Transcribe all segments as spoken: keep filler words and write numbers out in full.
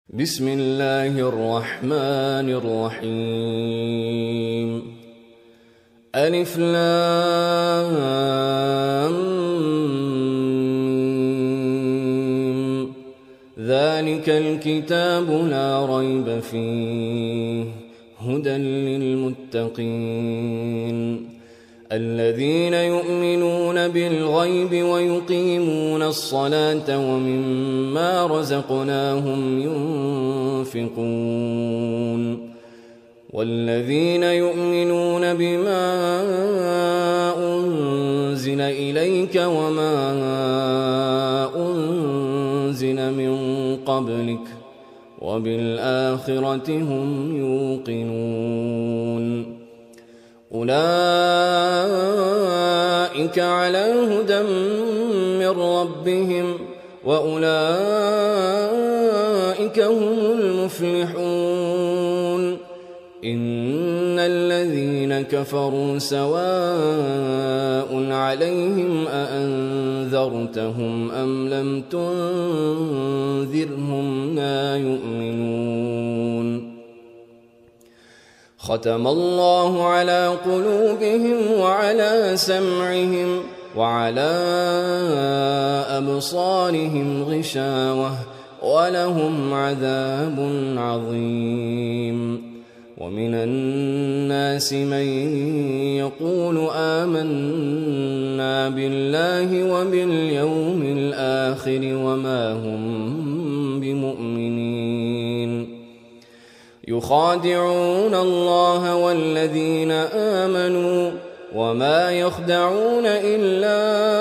بسم الله الرحمن الرحيم. ألف لام ميم. ذلك الكتاب لا ريب فيه هدى للمتقين الذين يؤمنون بالغيب ويقيمون الصلاة ومما رزقناهم ينفقون والذين يؤمنون بما أنزل إليك وما أنزل من قبلك وبالآخرة هم يوقنون أولئك على هدى من ربهم وأولئك هم المفلحون. إن الذين كفروا سواء عليهم أأنذرتهم أم لم تنذرهم لا يؤمنون. ختم الله على قلوبهم وعلى سمعهم وعلى أبصارهم غشاوة ولهم عذاب عظيم. ومن الناس من يقول آمنا بالله وباليوم الآخر وما هم بمؤمنين يخادعون الله والذين آمنوا وما يخدعون إلا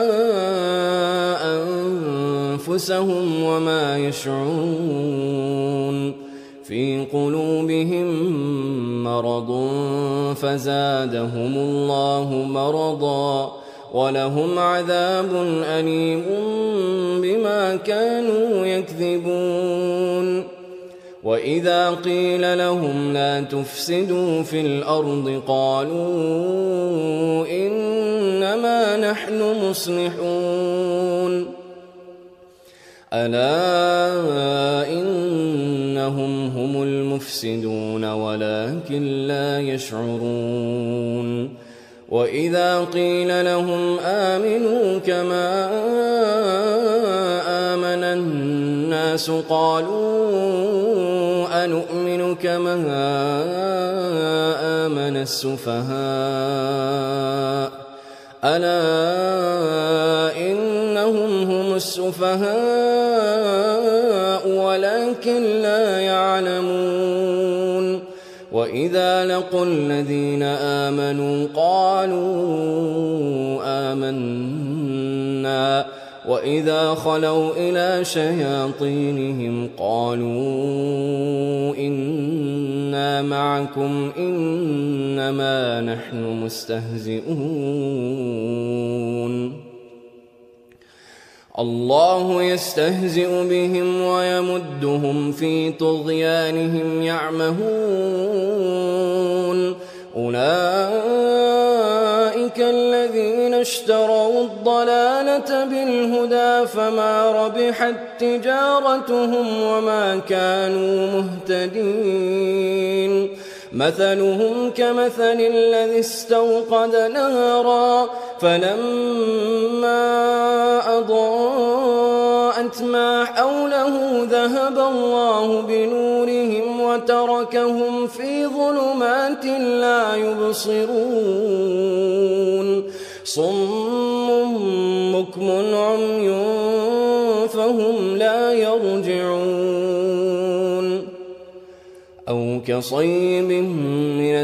أنفسهم وما يشعرون. في قلوبهم مرض فزادهم الله مرضا ولهم عذاب أليم بما كانوا يكذبون. وإذا قيل لهم لا تفسدوا في الأرض قالوا إنما نحن مصلحون. ألا إنهم هم المفسدون ولكن لا يشعرون. وإذا قيل لهم آمنوا كما آمن الناس قالوا أنؤمن كما آمن السفهاء ألا إنهم هم السفهاء ولكن لا يعلمون. وإذا لقوا الذين آمنوا قالوا آمنا وإذا خلوا إلى شياطينهم قالوا إنا معكم إنما نحن مستهزئون. الله يستهزئ بهم ويمدهم في طغيانهم يعمهون. أولئك الذين اشتروا الضلالة بالهدى فما ربحت تجارتهم وما كانوا مهتدين. مثلهم كمثل الذي استوقد نارا فلما أضاءت ما حوله ذهب الله بنورهم وتركهم في ظلمات لا يبصرون. صم بكم عمي فهم لا يرجعون. أو كصيب من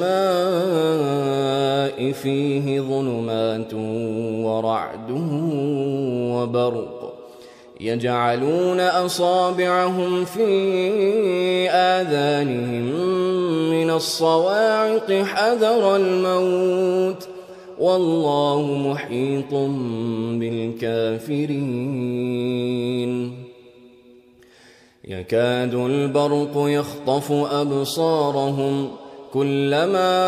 السماء فيه ظلمات ورعد وبرق يجعلون أصابعهم في آذانهم من الصواعق حذر الموت والله محيط بالكافرين. يكاد البرق يخطف أبصارهم كلما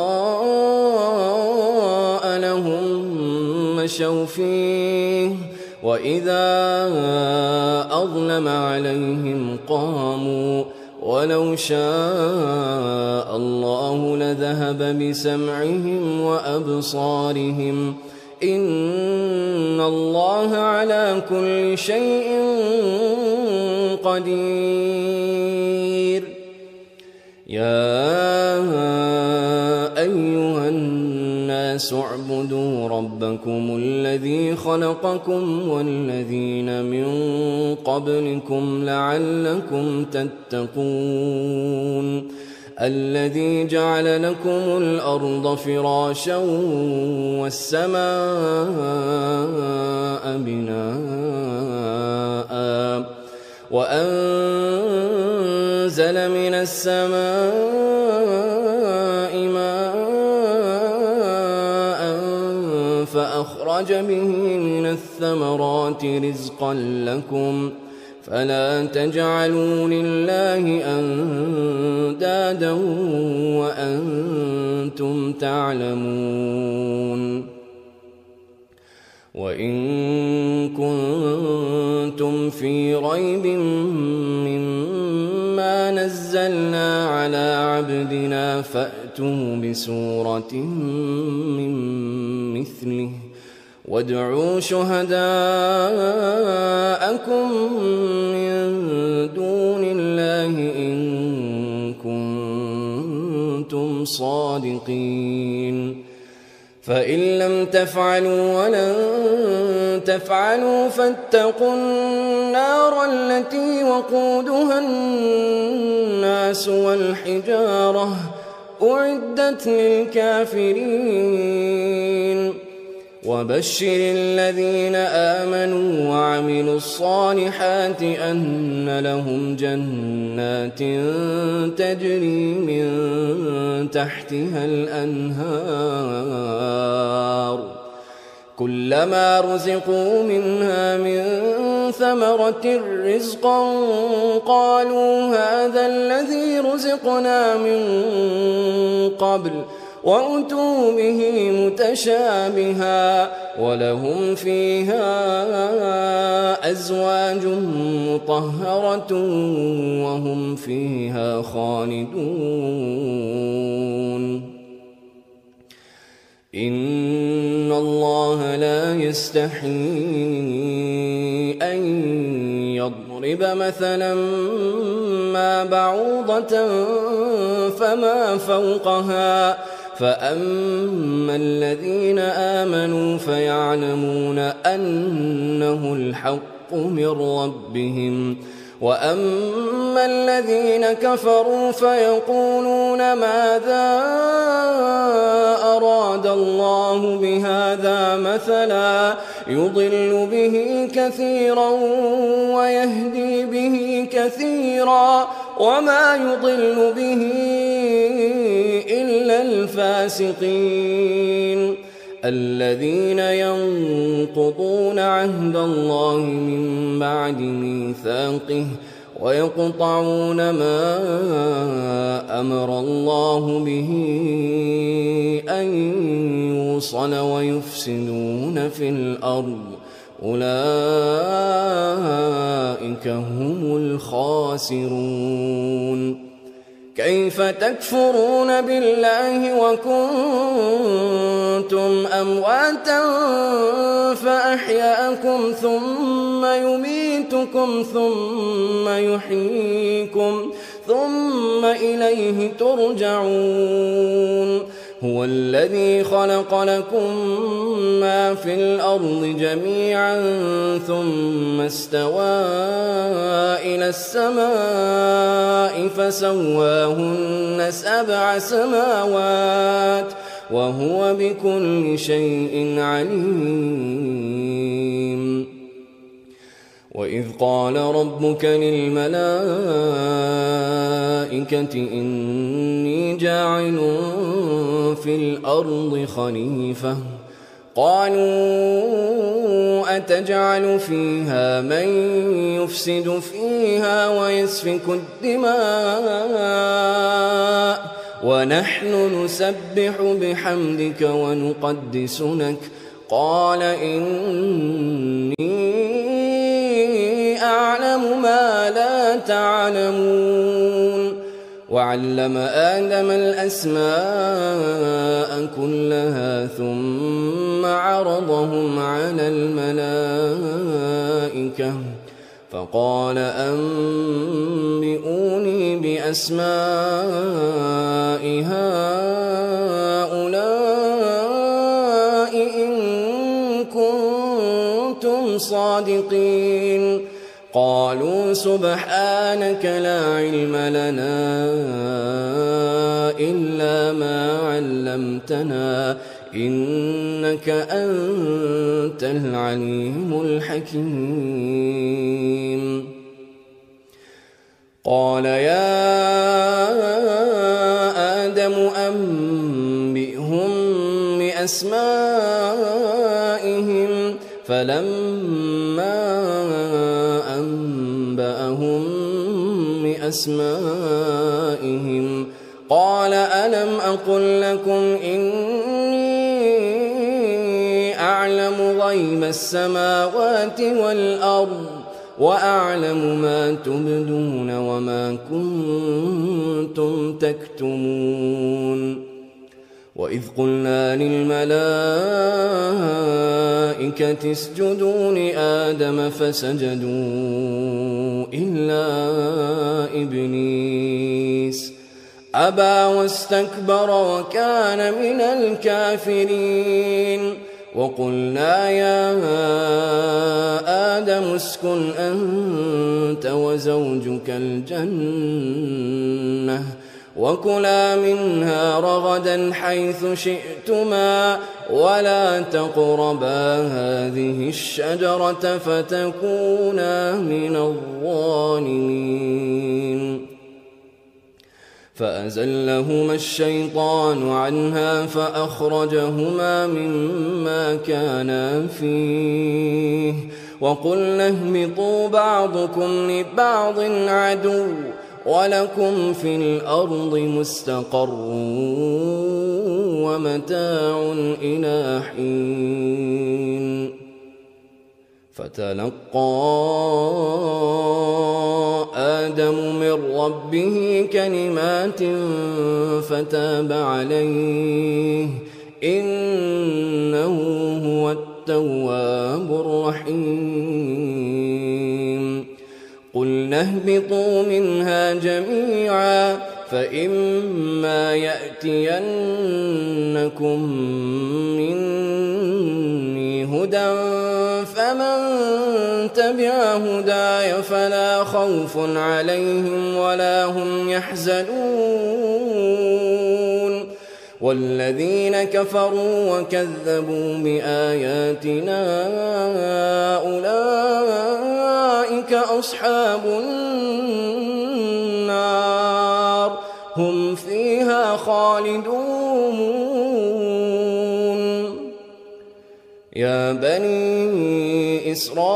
أضاء لهم مشوا فيه وإذا أظلم عليهم قاموا ولو شاء الله لذهب بسمعهم وأبصارهم إن الله على كل شيء قدير. يا أيها الناس اعبدوا ربكم الذي خلقكم والذين من قبلكم لعلكم تتقون الذي جعل لكم الأرض فراشا والسماء بناء وأنزل من السماء ماء فأخرج به من الثمرات رزقا لكم فلا تجعلوا لله أندادا وأنتم تعلمون. وإن كنتم في ريب مما نزلنا على عبدنا فأتوا بسورة من مثله وادعوا شهداءكم من دون الله إن كنتم صادقين. فإن لم تفعلوا ولن تفعلوا فاتقوا النار التي وقودها الناس والحجارة أعدت للكافرين. وبشر الذين آمنوا وعملوا الصالحات أن لهم جنات تجري من تحتها الأنهار كلما رزقوا منها من ثمرة رزقا قالوا هذا الذي رزقنا من قبل وأتوا به متشابها ولهم فيها أزواج مطهرة وهم فيها خالدون. إن الله لا يستحيي أن يضرب مثلا ما بعوضة فما فوقها فأما الذين آمنوا فيعلمون أنه الحق من ربهم وأما الذين كفروا فيقولون ماذا أراد الله بهذا مثلا يضل به كثيرا ويهدي به كثيرا وما يضل به إلا الفاسقين الذين ينقضون عهد الله من بعد ميثاقه ويقطعون ما أمر الله به أن يوصل ويفسدون في الأرض أولئك هم الخاسرون. كيف تكفرون بالله وكنتم أمواتا فأحياكم ثم يميتكم ثم يحييكم ثم إليه ترجعون. هو الذي خلق لكم ما في الأرض جميعا ثم استوى إلى السماء فسواهن سبع سماوات وهو بكل شيء عليم. وإذ قال ربك للملائكة إني جاعل في الأرض خليفة قالوا أتجعل فيها من يفسد فيها ويسفك الدماء ونحن نسبح بحمدك ونقدس لك قال إني أعلم ما لا تعلمون وعلم آدم الأسماء كلها ثم عرضهم على الملائكة فقال أنبئوني بأسماء هؤلاء إن كنتم صادقين قالوا سبحانك لا علم لنا إلا ما علمتنا إنك أنت العليم الحكيم قال يا آدم أنبئهم بأسمائهم فلما أنبأهم بأسمائهم قال ألم أقل لكم إني أعلم غيب السماوات والأرض وأعلم ما تبدون وما كنتم تكتمون وإذ قلنا للملائكة اسجدوا لآدم فسجدوا إلا إبليس أبى واستكبر وكان من الكافرين وقلنا يا آدم اسكن أنت وزوجك الجنة وكلا منها رغدا حيث شئتما ولا تقربا هذه الشجرة فتكونا من الظالمين فأزلهما الشيطان عنها فأخرجهما مما كانا فيه وقلنا اهبطوا بعضكم لبعض عدو ولكم في الأرض مستقر ومتاع إلى حين فتلقى آدم من ربه كلمات فتاب عليه إنه هو التواب الرحيم قلنا اهبطوا منها جميعا فإما يأتينكم مني هدى فمن تبع هداي فلا خوف عليهم ولا هم يحزنون والذين كفروا وكذبوا بآياتنا أولئك أصحاب النار هم فيها خالدون يا بني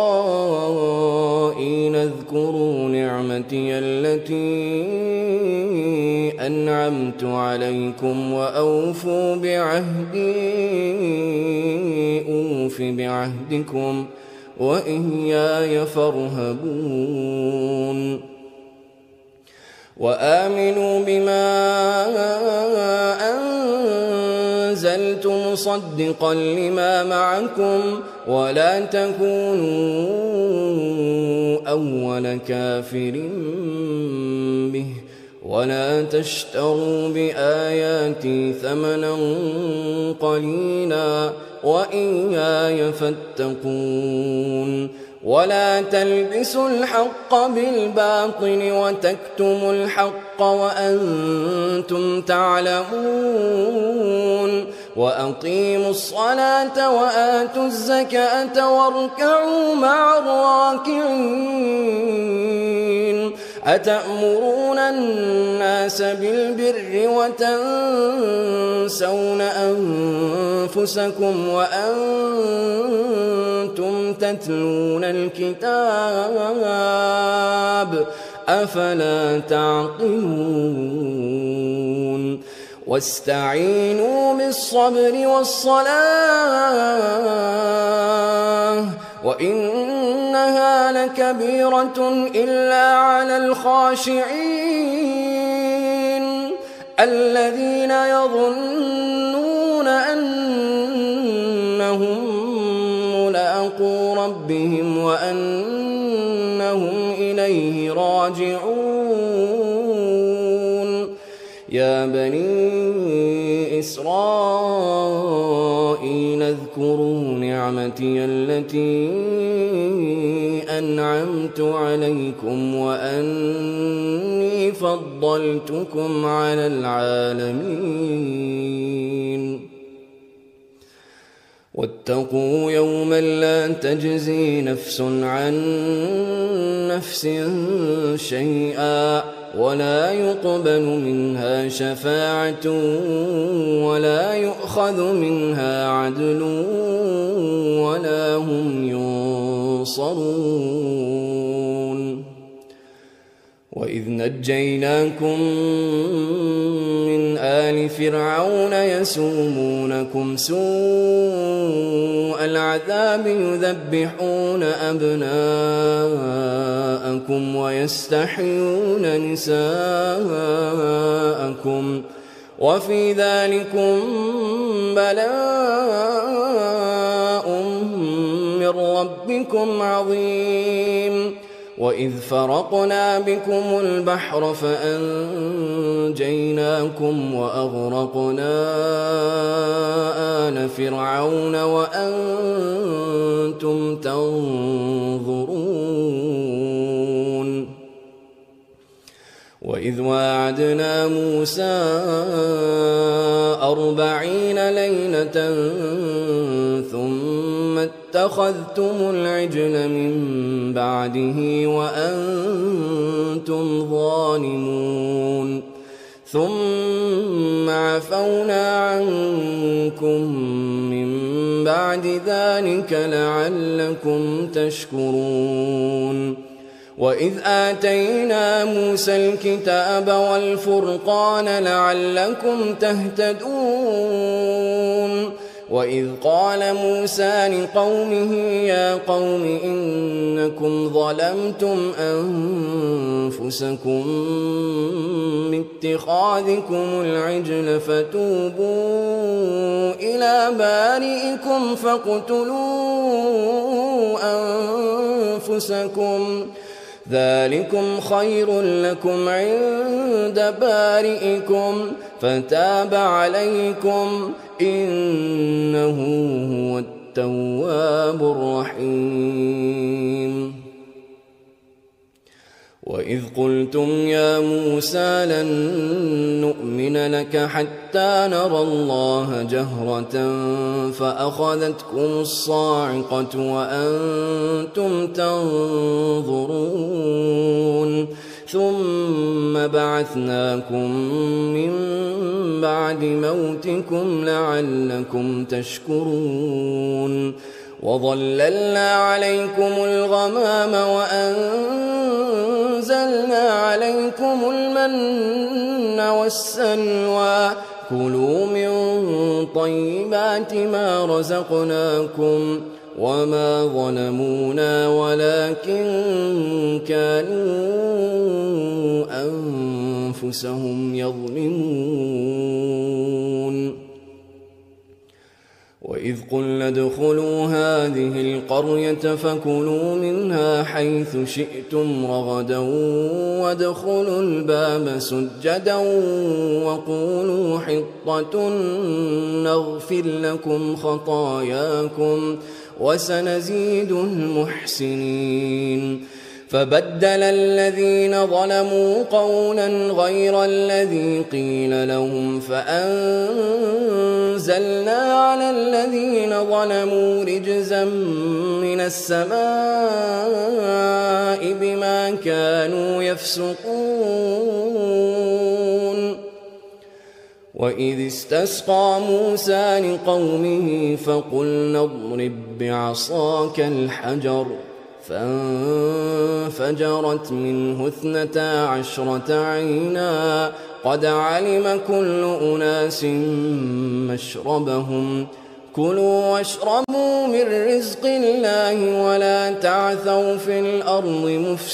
إسرائيل اذكروا نعمتي التي أنعمت عليكم وأوفوا بعهدي أوف بعهدكم وإياي فارهبون وآمنوا بما أنزلت مصدقا لما معكم ولا تكونوا أول كافر به ولا تشتروا بآياتي ثمنا قليلا وإياي فاتقون ولا تلبسوا الحق بالباطل وتكتموا الحق وأنتم تعلمون وأقيموا الصلاة وآتوا الزكاة واركعوا مع الراكعين أتأمرون الناس بالبر وتنسون أنفسكم وأنتم تتلون الكتاب أفلا تعقلون واستعينوا بالصبر والصلاة وإنها لكبيرة إلا على الخاشعين الذين يظنون أنهم ملاقو ربهم وأنهم إليه راجعون. يا بني إسرائيل اذكروا نعمتي التي أنعمت عليكم وأني فضلتكم على العالمين. واتقوا يوما لا تجزي نفس عن نفس شيئا ولا يقبل منها شفاعة ولا يؤخذ منها عدل ولا هم ينصرون. وإذ نجيناكم من آل فرعون يسومونكم سوء العذاب يذبحون أبناءكم ويستحيون نساءكم وفي ذلكم بلاء من ربكم عظيم. وإذ فرقنا بكم البحر فأنجيناكم وأغرقنا آل فرعون وأنتم تنظرون. وإذ واعدنا موسى أربعين ليلة ثم اتخذتم العجل من بعده وأنتم ظالمون ثم عفونا عنكم من بعد ذلك لعلكم تشكرون. وإذ آتينا موسى الكتاب والفرقان لعلكم تهتدون. وإذ قال موسى لقومه يا قوم إنكم ظلمتم أنفسكم باتخاذكم العجل فتوبوا إلى بارئكم فاقتلوا أنفسكم ذلكم خير لكم عند بارئكم فتاب عليكم إنه هو التواب الرحيم. وإذ قلتم يا موسى لن نؤمن لك حتى نرى الله جهرة فأخذتكم الصاعقة وأنتم تنظرون ثم بعثناكم من بعد موتكم لعلكم تشكرون. وظللنا عليكم الغمام وأنزلنا عليكم المن والسلوى كلوا من طيبات ما رزقناكم وما ظلمونا ولكن كانوا أنفسهم يظلمون. وإذ قلنا ادخلوا هذه القرية فكلوا منها حيث شئتم رغدا وادخلوا الباب سجدا وقولوا حطة نغفر لكم خطاياكم وسنزيد المحسنين. فبدل الذين ظلموا قولا غير الذي قيل لهم فأنزلنا على الذين ظلموا رجزا من السماء بما كانوا يفسقون. وإذ استسقى موسى لقومه فقلنا اضرب بعصاك الحجر فانفجرت منه اثنتا عشرة عينا قد علم كل أناس مشربهم كلوا واشربوا من رزق الله ولا تعثوا في الأرض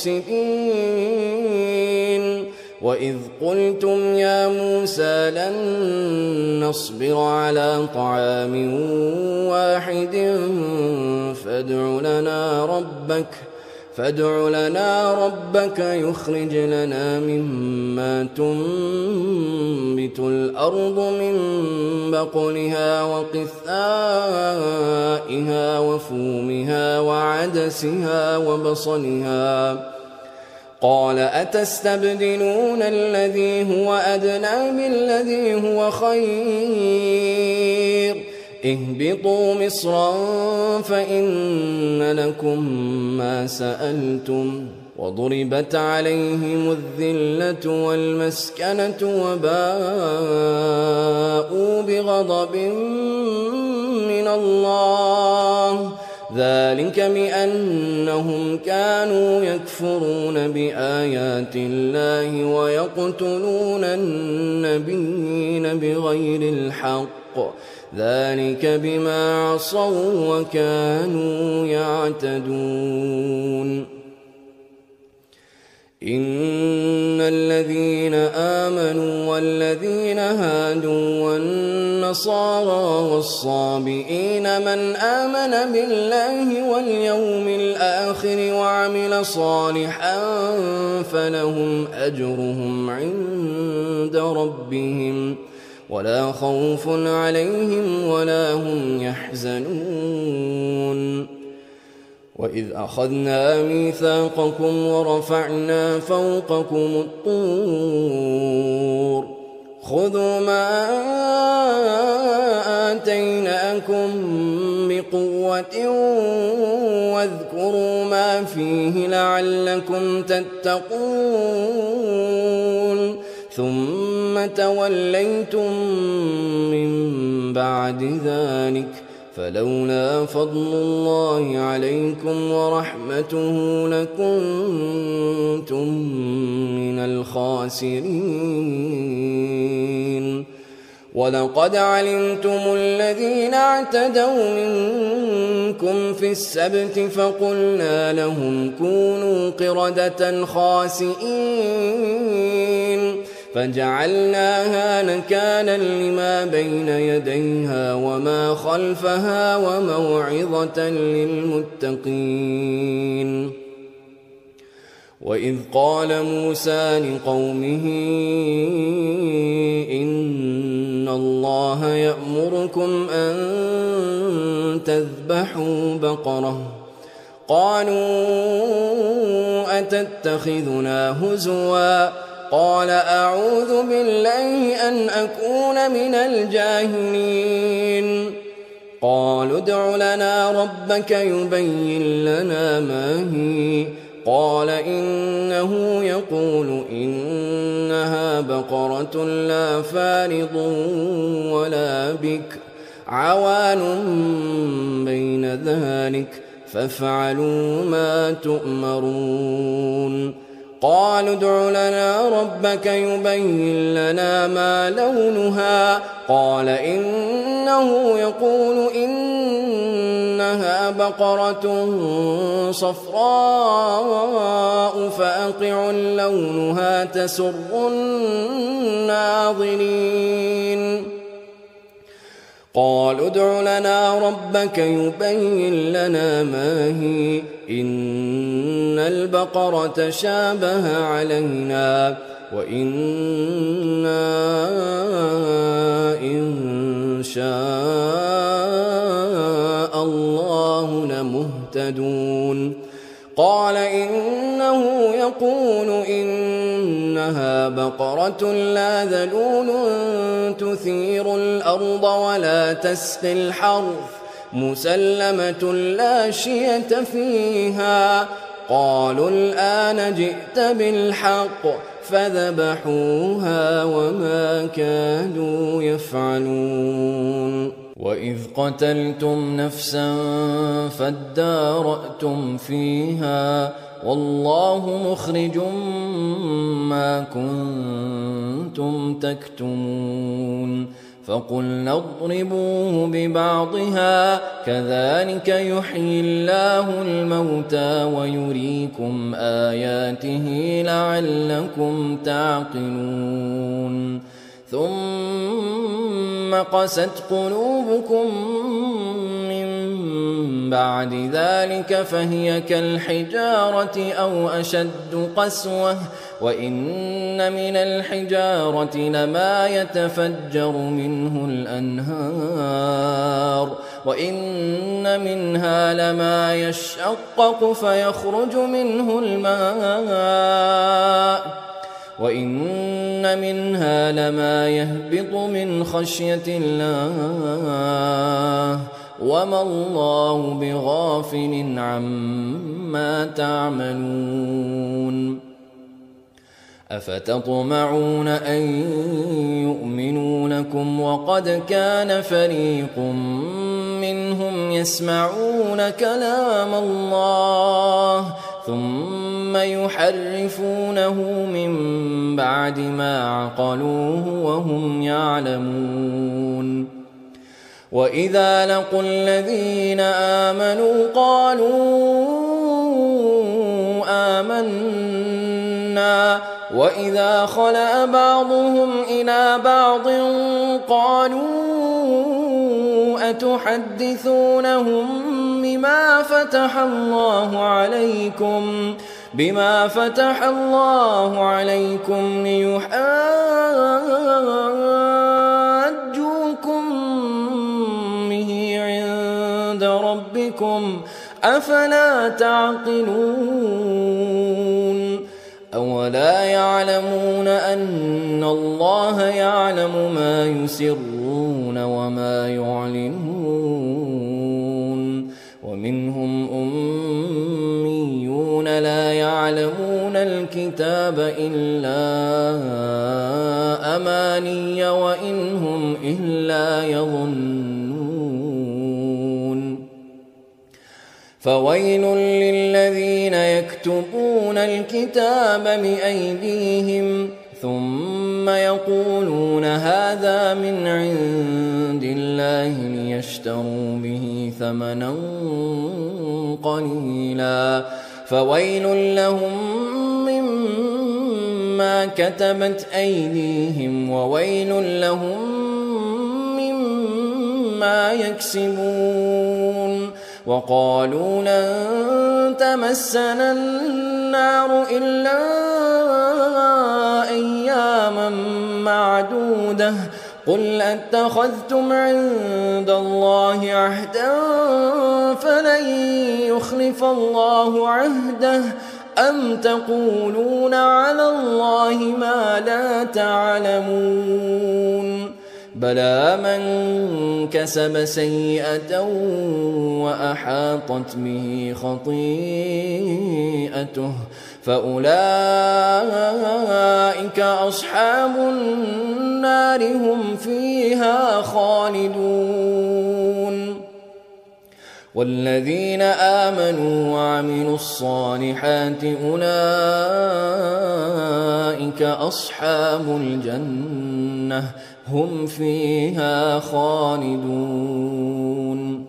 مفسدين وإذ قلتم يا موسى لن نصبر على طعام واحد فادع لنا ربك فادع لنا ربك يخرج لنا مما تنبت الأرض من بقلها وقثائها وفومها وعدسها وبصلها قال أتستبدلون الذي هو أدنى بالذي هو خير اهبطوا مصرا فإن لكم ما سألتم وضربت عليهم الذلة والمسكنة وباءوا بغضب من الله ذلك بأنهم كانوا يكفرون بآيات الله ويقتلون النبيين بغير الحق ذلك بما عصوا وكانوا يعتدون إن الذين آمنوا والذين هادوا والنصارى والصابئين من آمن بالله واليوم الآخر وعمل صالحا فلهم أجرهم عند ربهم ولا خوف عليهم ولا هم يحزنون وإذ أخذنا ميثاقكم ورفعنا فوقكم الطور خذوا ما آتيناكم بقوة واذكروا ما فيه لعلكم تتقون ثم توليتم من بعد ذلك فلولا فضل الله عليكم ورحمته لكنتم من الخاسرين ولقد علمتم الذين اعتدوا منكم في السبت فقلنا لهم كونوا قردة خاسئين فجعلناها نكالا لما بين يديها وما خلفها وموعظة للمتقين وإذ قال موسى لقومه إن الله يأمركم أن تذبحوا بقرة قالوا أتتخذنا هزوا قال أعوذ بالله أن أكون من الجاهلين قالوا ادع لنا ربك يبين لنا ما هي قال إنه يقول إنها بقرة لا فارض ولا بكر عوان بين ذلك فافعلوا ما تؤمرون قالوا ادع لنا ربك يبين لنا ما لونها قال إنه يقول إنها بقرة صفراء فأقع لونها تسر الناظرين قالوا ادع لنا ربك يبين لنا ما هي إن البقرة شابه علينا وإنا إن شاء الله لمهتدون قال إنه يقول إنها بقرة لا ذلول تثير الأرض ولا تسقي الحرث مسلمة لا شية فيها قالوا الآن جئت بالحق فذبحوها وما كادوا يفعلون وإذ قتلتم نفسا فادارأتم فيها والله مخرج ما كنتم كنتم تكتمون فقلنا اضربوه ببعضها كذلك يحيي الله الموتى ويريكم آياته لعلكم تعقلون ثم قست قلوبكم من بعد ذلك فهي كالحجارة أو أشد قسوة وإن من الحجارة لما يتفجر منه الأنهار وإن منها لما يشقق فيخرج منه الماء وإن منها لما يهبط من خشية الله وما الله بغافل عما تعملون أفتطمعون أن يؤمنوا لكم وقد كان فريق منهم يسمعون كلام الله ثم يحرفونه من بعد ما عقلوه وهم يعلمون وإذا لقوا الذين آمنوا قالوا آمنا وإذا خلأ بعضهم إلى بعض قالوا أتحدثونهم بما فتح الله عليكم بما فتح الله عليكم ليحاجوكم به عند ربكم أفلا تعقلون أولا يعلمون أن الله يعلم ما يسرون وما يعلنون ومنهم أميون لا يعلمون الكتاب إلا أماني وإن هم إلا يظنون فويل للذين يكتبون الكتاب بأيديهم ثم يقولون هذا من عند الله ليشتروا به ثمنا قليلا فويل لهم مما كتبت أيديهم وويل لهم مما يكسبون وقالوا لن تمسنا النار إلا أياما معدودة قل أتخذتم عند الله عهدا فلن يخلف الله عهده أم تقولون على الله ما لا تعلمون بلى من كسب سيئة وأحاطت به خطيئته فأولئك أصحاب النار هم فيها خالدون والذين آمنوا وعملوا الصالحات أولئك أصحاب الجنة هم فيها خالدون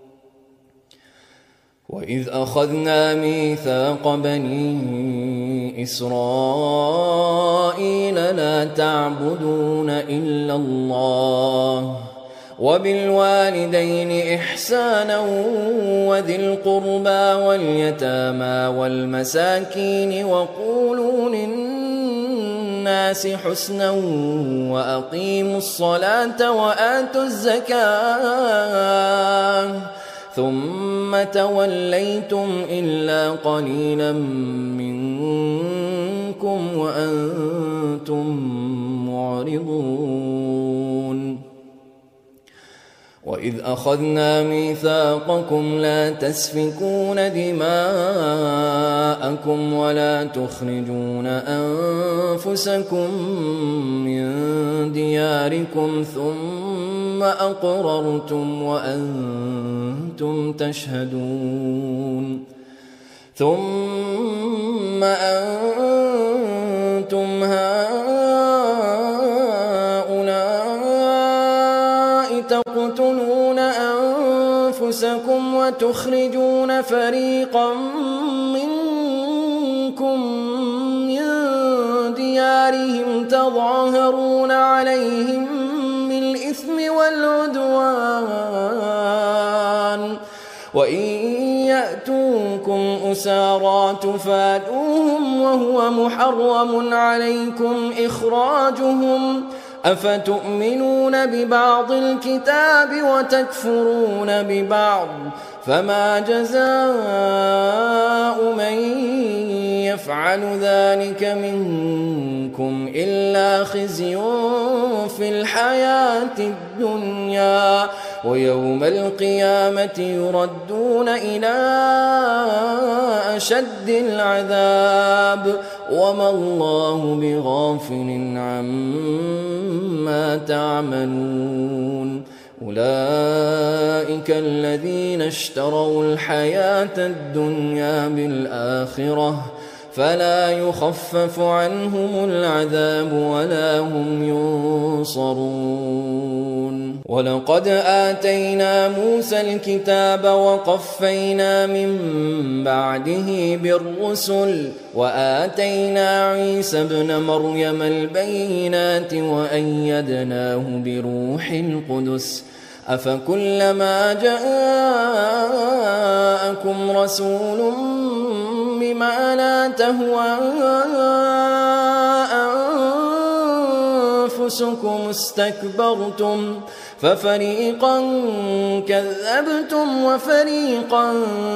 وإذ أخذنا ميثاق بني إسرائيل لا تعبدون إلا الله وبالوالدين إحسانا وذي القربى واليتامى والمساكين وقولوا للناس حسنا وأقيموا الصلاة وآتوا الزكاة ثم توليتم إلا قليلا منكم وأنتم معرضون وإذ أخذنا ميثاقكم لا تسفكون دماءكم ولا تخرجون أنفسكم من دياركم ثم أقررتم وأنتم تشهدون ثم أنتم هؤلاء تخرجون فريقا منكم من ديارهم تظاهرون عليهم بالإثم والعدوان وإن يأتوكم أسارى تفادوهم وهو محرم عليكم إخراجهم أفتؤمنون ببعض الكتاب وتكفرون ببعض فما جزاء من يفعل ذلك منكم إلا خزي في الحياة الدنيا ويوم القيامة يردون إلى أشد العذاب وما الله بغافل عما تعملون أولئك الذين اشتروا الحياة الدنيا بالآخرة فلا يخفف عنهم العذاب ولا هم ينصرون ولقد آتينا موسى الكتاب وقفينا من بعده بالرسل وآتينا عيسى ابن مريم البينات وأيدناه بروح القدس أفكلما جاءكم رسول بما لا تهوى أنفسكم استكبرتم ففريقا كذبتم وفريقا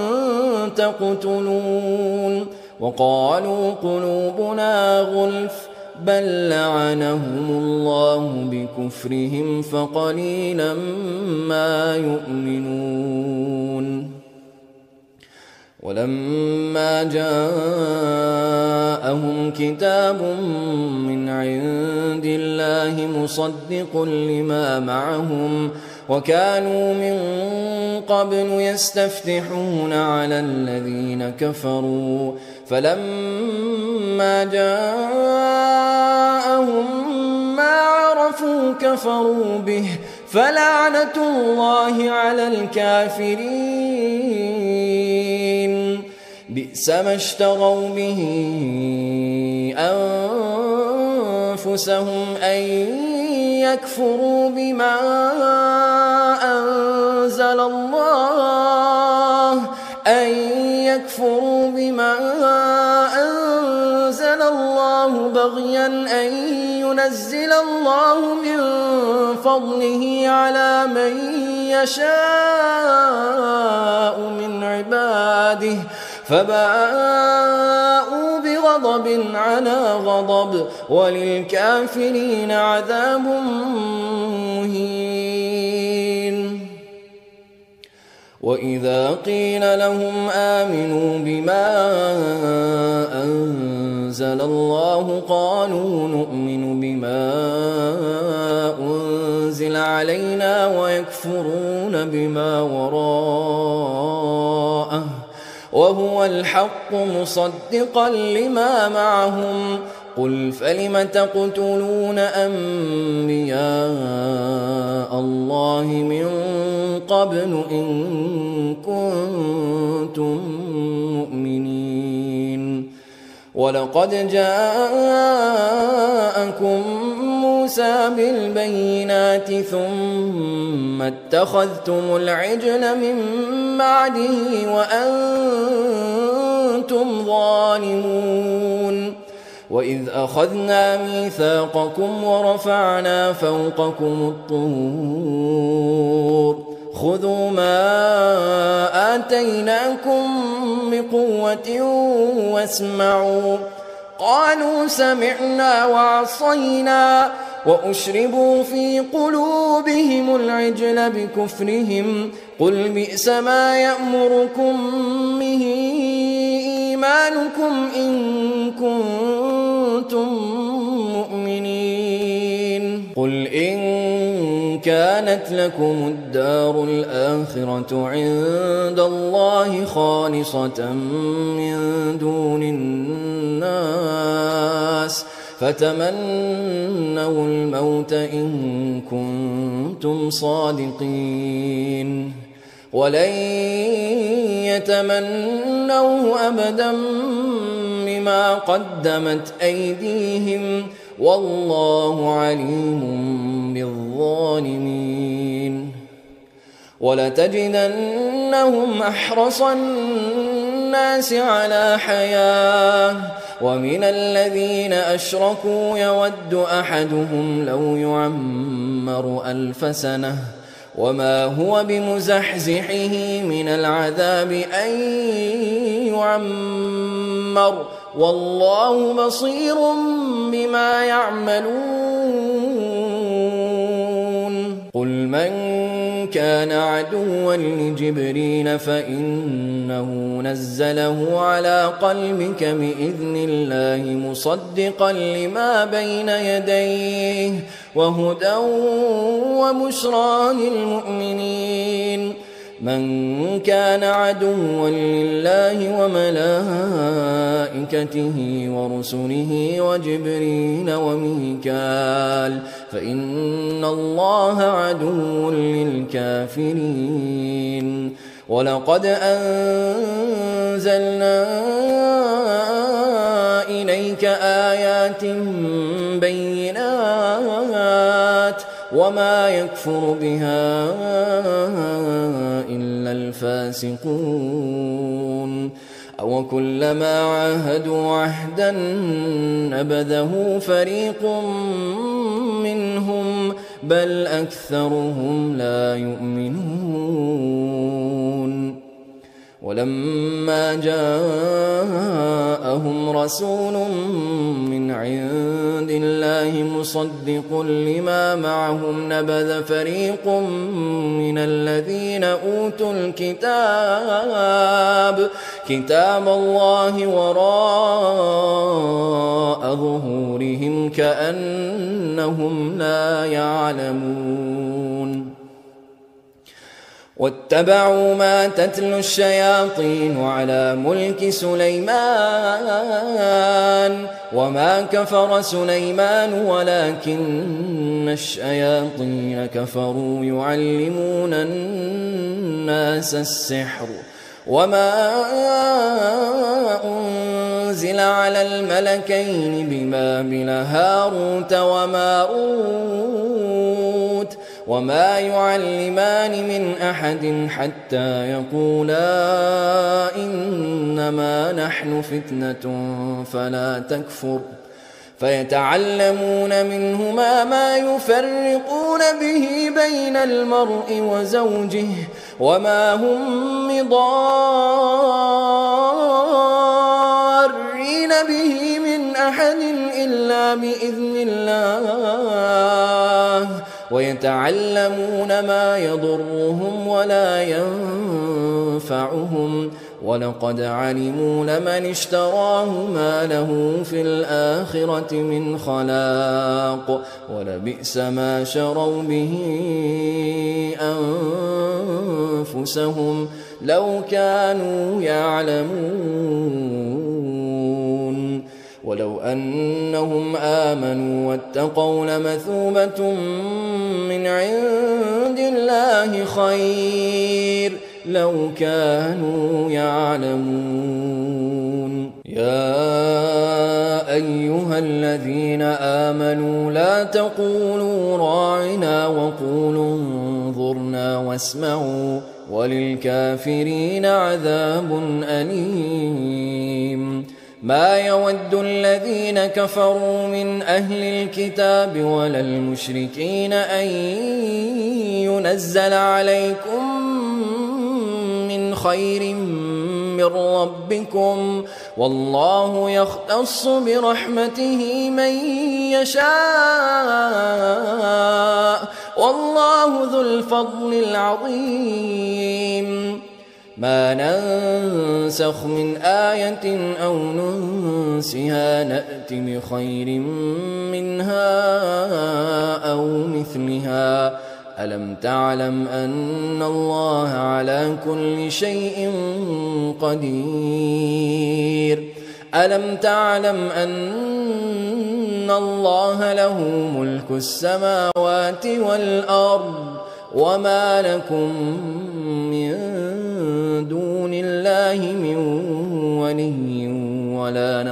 تقتلون وقالوا قلوبنا غلف بل لعنهم الله بكفرهم فقليلا ما يؤمنون ولما جاءهم كتاب من عند الله مصدق لما معهم وكانوا من قبل يستفتحون على الذين كفروا فلما جاءهم ما عرفوا كفروا به فلعنة الله على الكافرين بئس ما اشتروا به أنفسهم أن يكفروا بما أنزل الله أن يكفروا بما أنزل الله بغيا أن ينزل الله من فضله على من يشاء من عباده فباءوا بغضب على غضب وللكافرين عذاب مهين وإذا قيل لهم آمنوا بما أنزل الله قالوا نؤمن بما أنزل علينا ويكفرون بما وراءه وهو الحق مصدقا لما معهم قل فلم تقتلون أنبياء الله من قبل إن كنتم مؤمنين ولقد جاءكم موسى بالبينات ثم اتخذتم العجل من بعده وأنتم ظالمون وإذ أخذنا ميثاقكم ورفعنا فوقكم الطور خذوا ما آتيناكم بقوة واسمعوا قالوا سمعنا وعصينا وأشربوا في قلوبهم العجل بكفرهم قل بئس ما يأمركم به إيمانكم إن كنتم مؤمنين قل إن كانت لكم الدار الآخرة عند الله خالصة من دون الناس فتمنوا الموت إن كنتم صادقين ولن يتمنوه أبدا بما قدمت أيديهم والله عليم بالظالمين. ولتجدنهم أحرص الناس على حياة ومن الذين أشركوا يود أحدهم لو يعمر ألف سنة وما هو بمزحزحه من العذاب أن يعمر والله بصير بما يعملون. قل من كان عدوا لجبريل فإنه نزله على قلبك بإذن الله مصدقا لما بين يديه وهدى وبشرى للمؤمنين. من كان عدوا لله وملائكته ورسله وجبريل وميكال فإن الله عدو للكافرين. ولقد أنزلنا إليك آيات بينات وما يكفر بها إلا الفاسقون. أو كلما عاهدوا عهدا نبذه فريق منهم بل أكثرهم لا يؤمنون. ولما جاءهم رسول من عند الله مصدق لما معهم نبذ فريق من الذين أوتوا الكتاب كتاب الله وراء ظهورهم كأنهم لا يعلمون. واتبعوا ما تتلو الشياطين على ملك سليمان وما كفر سليمان ولكن الشياطين كفروا يعلمون الناس السحر وما أنزل على الملكين ببابل هاروت وماروت وما يعلمان من أحد حتى يقولا إنما نحن فتنة فلا تكفر فيتعلمون منهما ما يفرقون به بين المرء وزوجه وما هم بضارين به من أحد إلا بإذن الله ويتعلمون ما يضرهم ولا ينفعهم ولقد علموا لمن اشتراه ما له في الآخرة من خلاق ولبئس ما شروا به أنفسهم لو كانوا يعلمون. ولو أنهم آمنوا واتقوا لمثوبة من عند الله خير لو كانوا يعلمون. يا أيها الذين آمنوا لا تقولوا راعنا وقولوا انظرنا واسمعوا وللكافرين عذاب أليم. ما يود الذين كفروا من أهل الكتاب ولا المشركين أن ينزل عليكم من خير من ربكم والله يختص برحمته من يشاء والله ذو الفضل العظيم. ما ننسخ من آية أو ننسها نأت بخير منها أو مثلها ألم تعلم أن الله على كل شيء قدير ألم تعلم أن الله له ملك السماوات والأرض وما لكم من الله من ولي ولا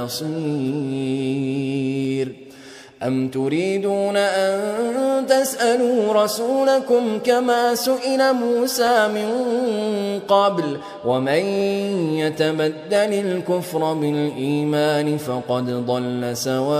نصير. أم تريدون أن تسألوا رسولكم كما سئل موسى من قبل ومن يتبدل الكفر بالإيمان فقد ضل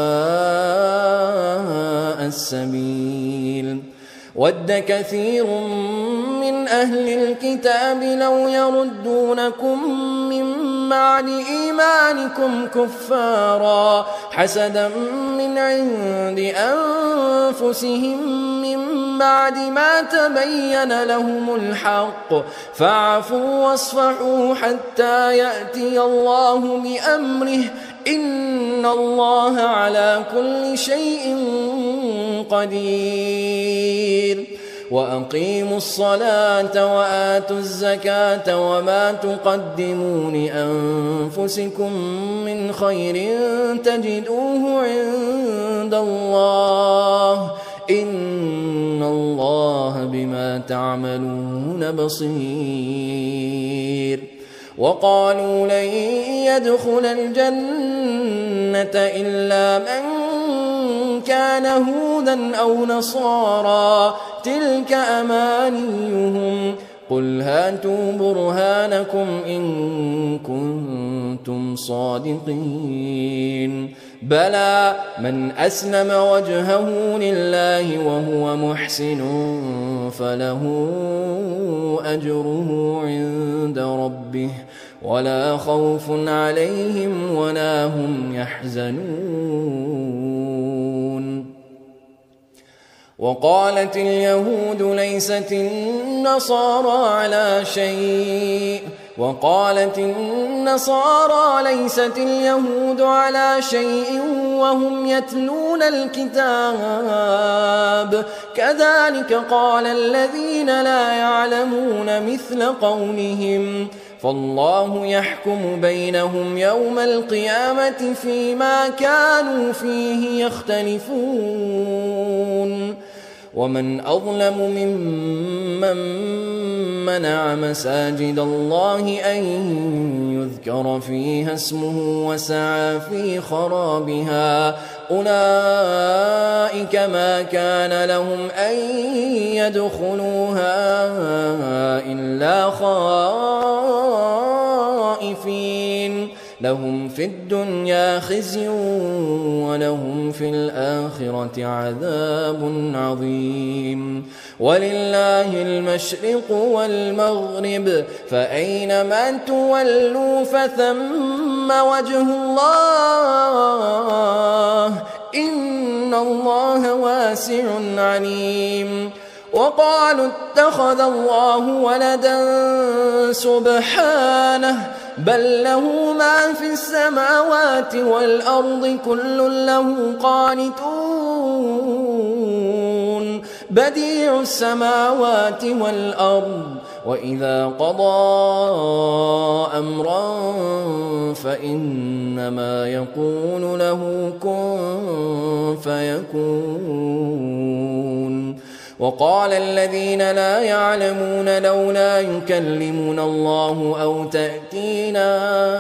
سواء السبيل. ود كثير من أهل الكتاب لو يردونكم من بعد إيمانكم كفارا حسدا من عند أنفسهم من بعد ما تبين لهم الحق فاعفوا واصفحوا حتى يأتي الله بأمره إن الله على كل شيء قدير. وأقيموا الصلاة وآتوا الزكاة وما تقدموا لأنفسكم من خير تجدوه عند الله إن الله بما تعملون بصير. وقالوا لن يدخل الجنة إلا من كان هودا أو نصارى تلك أمانيهم قل هاتوا برهانكم إن كنتم صادقين. بلى من أسلم وجهه لله وهو محسن فله أجره عند ربه ولا خوف عليهم ولا هم يحزنون. وقالت اليهود ليست النصارى على شيء وقالت النصارى ليست اليهود على شيء وهم يتلون الكتاب كذلك قال الذين لا يعلمون مثل قولهم فالله يحكم بينهم يوم القيامة فيما كانوا فيه يختلفون. ومن أظلم ممن منع مساجد الله أن يذكر فيها اسمه وسعى في خرابها أولئك ما كان لهم أن يدخلوها إلا خائفين لهم في الدنيا خزي ولهم في الآخرة عذاب عظيم. ولله المشرق والمغرب فأينما تولوا فثم وجه الله إن الله واسع عليم. وقالوا اتخذ الله ولدا سبحانه بل له ما في السماوات والأرض كل له قانتون بديع السماوات والأرض وإذا قضى أمرا فإنما يقول له كن فيكون. وقال الذين لا يعلمون لولا يكلمنا الله أو تأتينا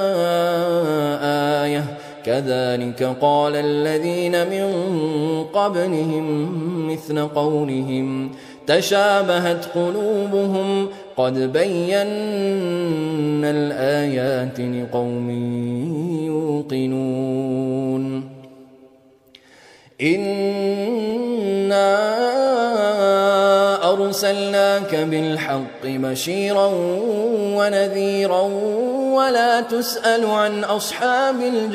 آية كذلك قال الذين من قبلهم مثل قولهم تشابهت قلوبهم قد بينا الآيات لقوم يوقنون. إنا أرسلناك بالحق بشيرا ونذيرا ولا تسأل عن أصحاب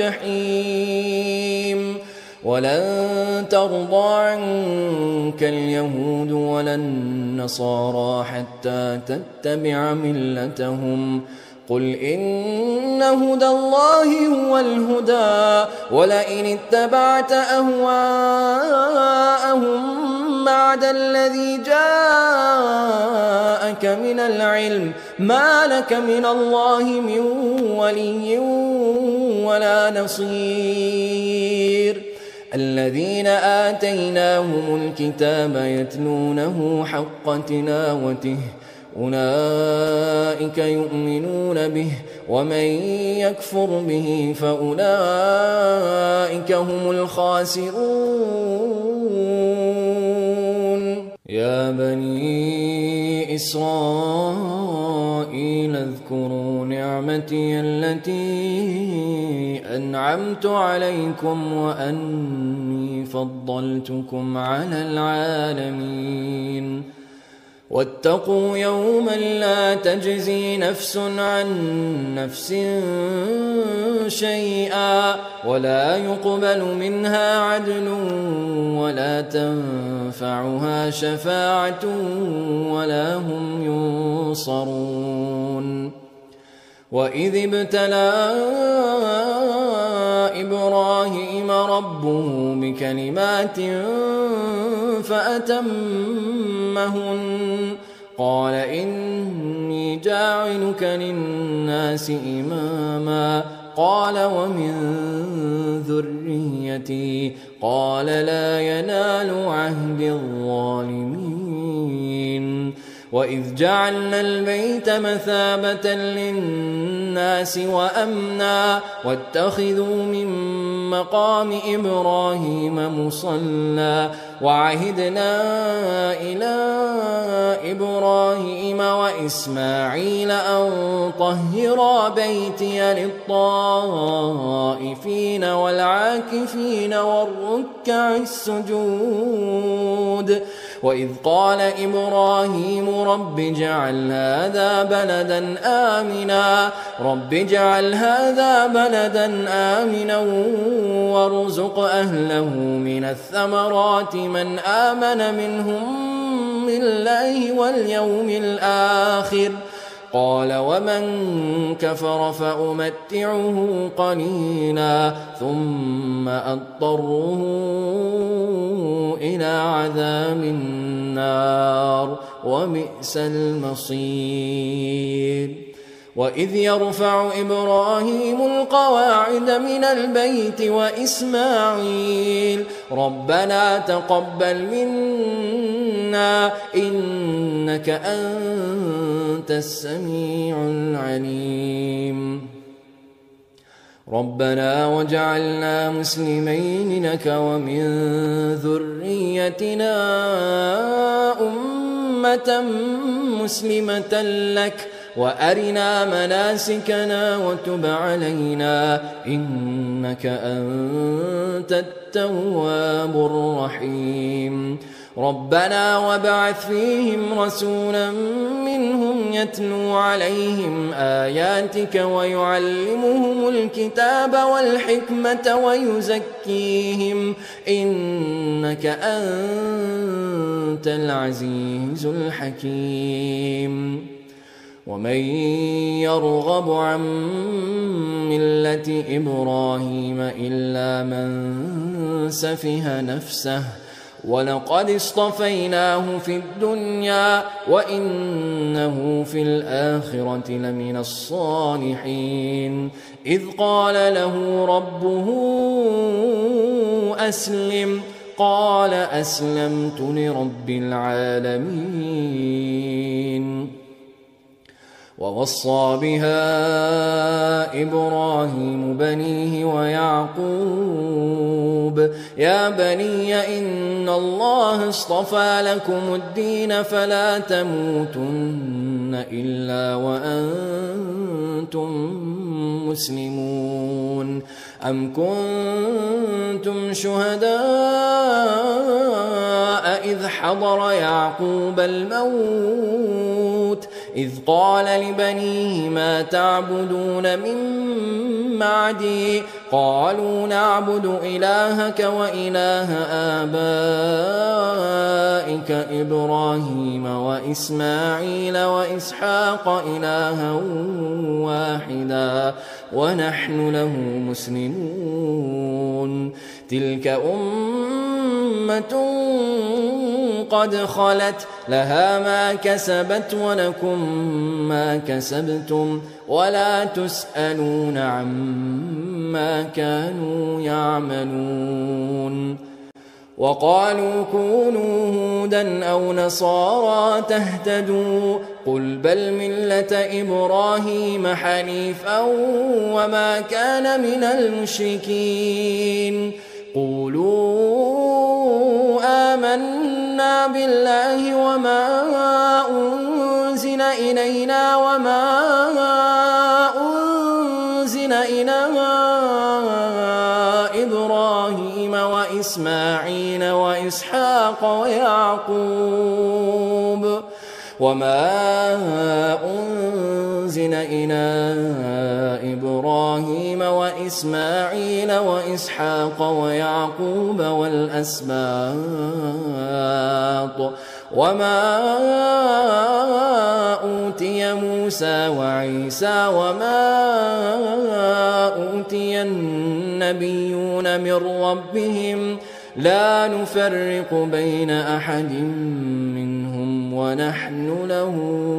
الجحيم. ولن ترضى عنك اليهود ولا النصارى حتى تتبع ملتهم قل إن هدى الله هو الهدى ولئن اتبعت أهواءهم بعد الذي جاءك من العلم ما لك من الله من ولي ولا نصير. الذين آتيناهم الكتاب يتلونه حق تلاوته أولئك يؤمنون به ومن يكفر به فأولئك هم الخاسرون يا بني إسرائيل اذكروا نعمتي التي أنعمت عليكم وأني فضلتكم على العالمين واتقوا يوما لا تجزي نفس عن نفس شيئا ولا يقبل منها عدل ولا تنفعها شفاعة ولا هم ينصرون وإذ ابتلى إبراهيم ربه بكلمات فأتمهن قال إني جاعلك للناس إماما قال ومن ذريتي قال لا ينال عهد الظالمين وإذ جعلنا البيت مثابة للناس وأمنا واتخذوا من مقام إبراهيم مصلى وعهدنا إلى إبراهيم وإسماعيل أن طهرا بيتي للطائفين والعاكفين والركع السجود وإذ قال إبراهيم رب اجعل هذا بلدا آمنا رب اجعل هذا بلدا آمنا وارزق أهله من الثمرات من آمن منهم بالله واليوم الآخر قال ومن كفر فأمتعه قليلا ثم أضطره إلى عذاب النار وبئس المصير وإذ يرفع إبراهيم القواعد من البيت وإسماعيل ربنا تقبل منا إنك أنت السميع العليم ربنا وجعلنا مسلمين لك ومن ذريتنا أمة مسلمة لك وأرنا مناسكنا وتب علينا إنك أنت التواب الرحيم ربنا وابعث فيهم رسولا منهم يتلو عليهم آياتك ويعلمهم الكتاب والحكمة ويزكيهم إنك أنت العزيز الحكيم ومن يرغب عن ملة إبراهيم إلا من سفه نفسه ولقد اصطفيناه في الدنيا وإنه في الآخرة لمن الصالحين إذ قال له ربه أسلم قال أسلمت لرب العالمين ووصى بها إبراهيم بنيه ويعقوب يا بني إن الله اصطفى لكم الدين فلا تموتن إلا وأنتم مسلمون أم كنتم شهداء إذ حضر يعقوب الموت إذ قال لبنيه ما تعبدون من بعدي قالوا نعبد إلهك وإله آبائك إبراهيم وإسماعيل وإسحاق إلها واحدا ونحن له مسلمون تلك أمة قد خلت لها ما كسبت ولكم ما كسبتم ولا تسألون عما كانوا يعملون وقالوا كونوا هودا أو نصارى تهتدوا قل بل ملة إبراهيم حنيفا وما كان من المشركين قولوا آمنا بالله وما أنزل إلينا وما أنزل إلى إبراهيم وإسماعيل وإسحاق ويعقوب وما أنزل إلى إبراهيم وإسماعيل وإسحاق ويعقوب والأسباط وما أوتي موسى وعيسى وما أوتي النبيون من ربهم لا نفرق بين أحد منهم ونحن له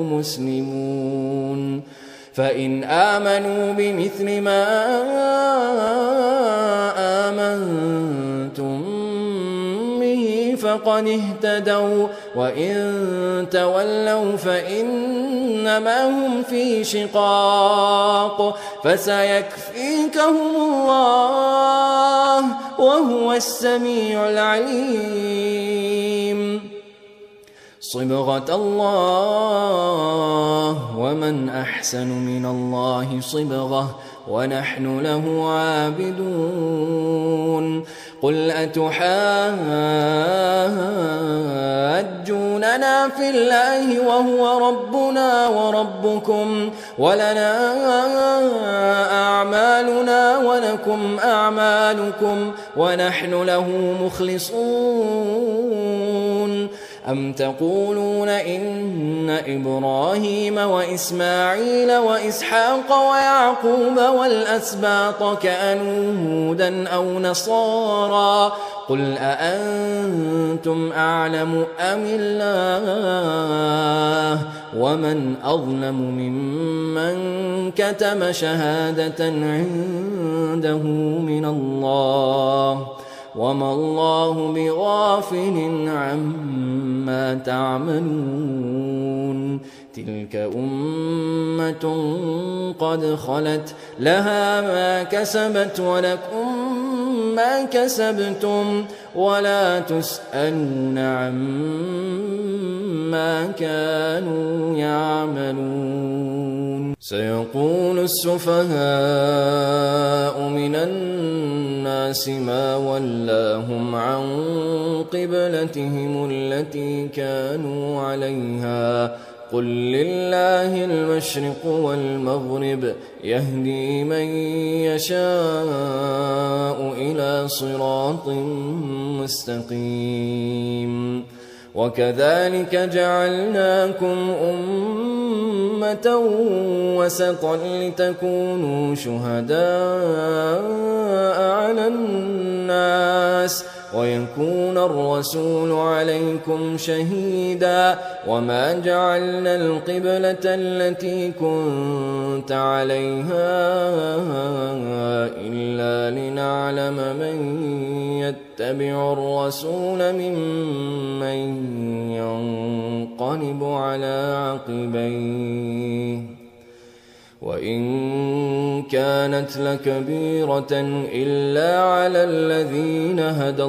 مسلمون فإن آمنوا بمثل ما آمنتم به فقد اهتدوا وإن تولوا فإنما هم في شقاق فسيكفيكهم الله وهو السميع العليم صبغة الله ومن أحسن من الله صبغة ونحن له عابدون قل أتحاجوننا في الله وهو ربنا وربكم ولنا أعمالنا ولكم أعمالكم ونحن له مخلصون أم تقولون إن إبراهيم وإسماعيل وإسحاق ويعقوب والأسباط كانوا هودا أو نصارى قل أأنتم أعلم أم الله ومن أظلم ممن كتم شهادة عنده من الله وما الله بغافل عما تعملون تلك أمة قد خلت لها ما كسبت ولكم ما كسبتم ولا تسألون عما كانوا يعملون سيقول السفهاء من الناس ما ولاهم عن قبلتهم التي كانوا عليها قل لله المشرق والمغرب يهدي من يشاء إلى صراط مستقيم وكذلك جعلناكم أمة وسطا لتكونوا شهداء على الناس ويكون الرسول عليكم شهيدا وما جعلنا القبلة التي كنت عليها إلا لنعلم من يتبع الرسول ممن ينقلب على عقبيه وإن كانت لكبيرة إلا على الذين هدى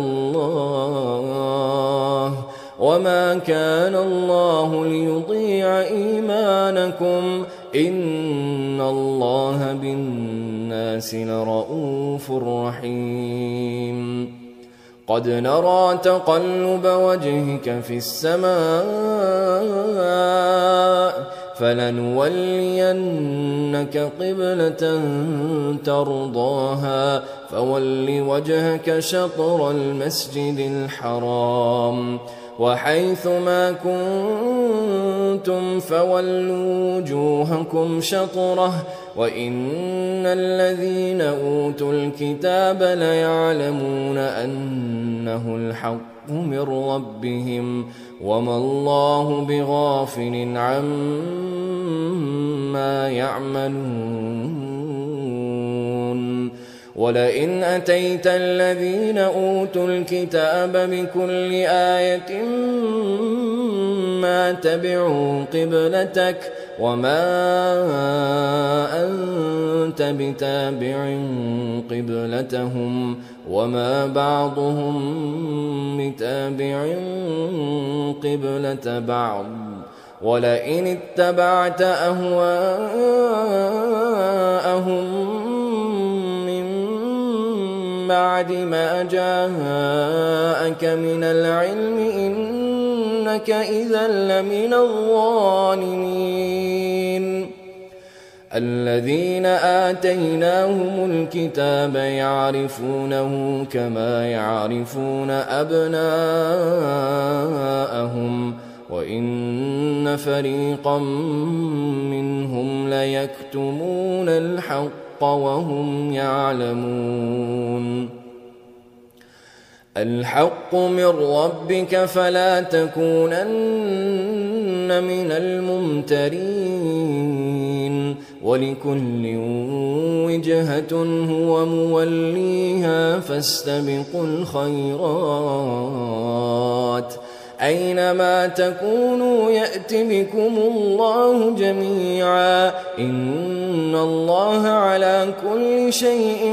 الله وما كان الله ليضيع إيمانكم إن الله بالناس لرؤوف رحيم قد نرى تقلب وجهك في السماء فلنولينك قبلة ترضاها فول وجهك شطر المسجد الحرام وحيث ما كنتم فولوا وجوهكم شطره وإن الذين أوتوا الكتاب ليعلمون أنه الحق من ربهم وما الله بغافل عما يعملون ولئن أتيت الذين أوتوا الكتاب بكل آية ما تبعوا قبلتك وما أنت بتابع قبلتهم وما بعضهم بتابع قبلة بعض ولئن اتبعت أهواءهم بعد ما جاءك من العلم إنك إذا لمن الظالمين الذين آتيناهم الكتاب يعرفونه كما يعرفون أبناءهم وإن فريقا منهم ليكتمون الحق وهم يعلمون الحق من ربك فلا تكونن من الممترين ولكل وجهة هو موليها فاستبقوا الخيرات أينما تكونوا يأت بكم الله جميعا إن الله على كل شيء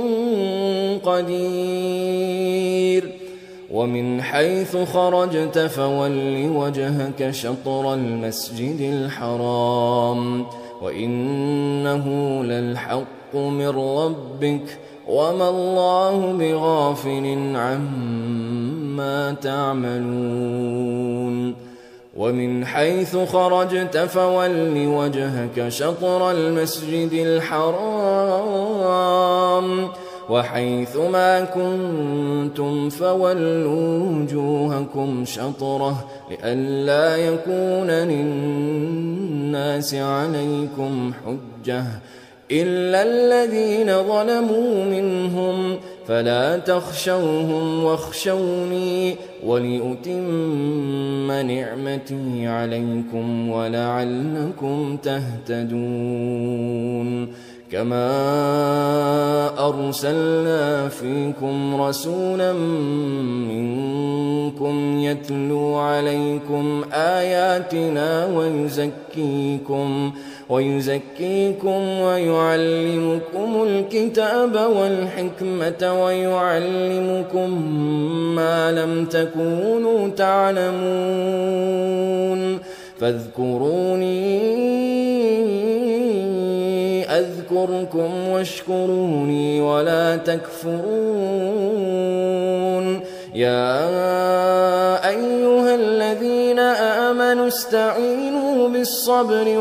قدير ومن حيث خرجت فول وجهك شطر المسجد الحرام وإنه للحق من ربك وما الله بغافل عما تعملون ومن حيث خرجت فول وجهك شطر المسجد الحرام وحيث ما كنتم فولوا وجوهكم شطره لئلا يكون للناس عليكم حجة إلا الذين ظلموا منهم فلا تخشوهم واخشوني ولأتم نعمتي عليكم ولعلكم تهتدون كما أرسلنا فيكم رسولا منكم يتلو عليكم آياتنا ويزكيكم ويزكيكم ويعلمكم الكتاب والحكمة ويعلمكم ما لم تكونوا تعلمون فاذكروني أذكركم واشكروني ولا تكفرون يا أيها الذين آمنوا استعينوا بالصبر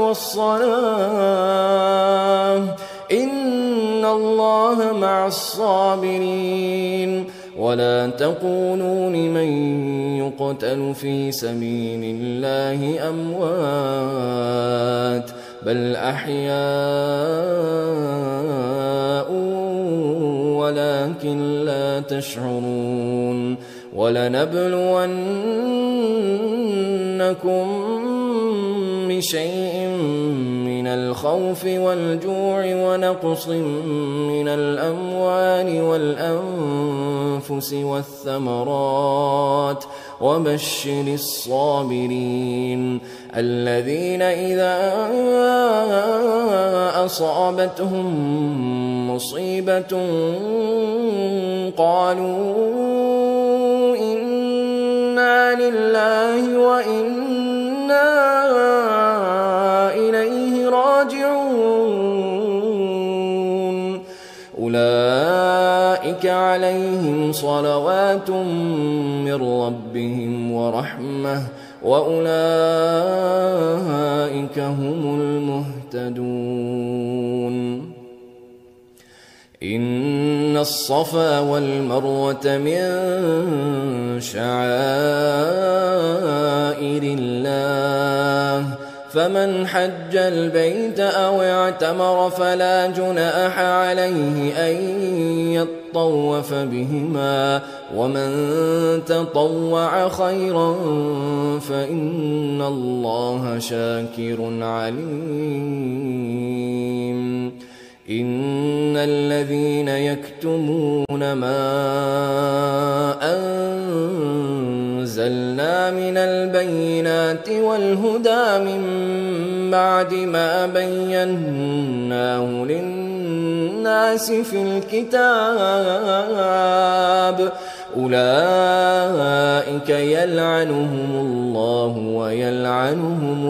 والصلاة إن الله مع الصابرين ولا تقولوا لمن يقتل في سبيل الله أموات بل أحياء ولكن لا تشعرون ولنبلونكم بشيء من الخوف والجوع ونقص من الأموال والأنفس والثمرات وبشر الصابرين الذين إذا أصابتهم مصيبة قالوا إنا لله وإنا إليه راجعون أولئك عليهم صلوات من ربهم ورحمة وأولئك هم المهتدون إن الصفا والمروة من شعائر الله فمن حج البيت أو اعتمر فلا جناح عليه أن يطوف بهما ومن تطوع خيرا فإن الله شاكر عليم إن الذين يكتمون ما أنزلنا من البينات والهدى من بعد ما بيناه للناس في الكتاب أولئك يلعنهم الله ويلعنهم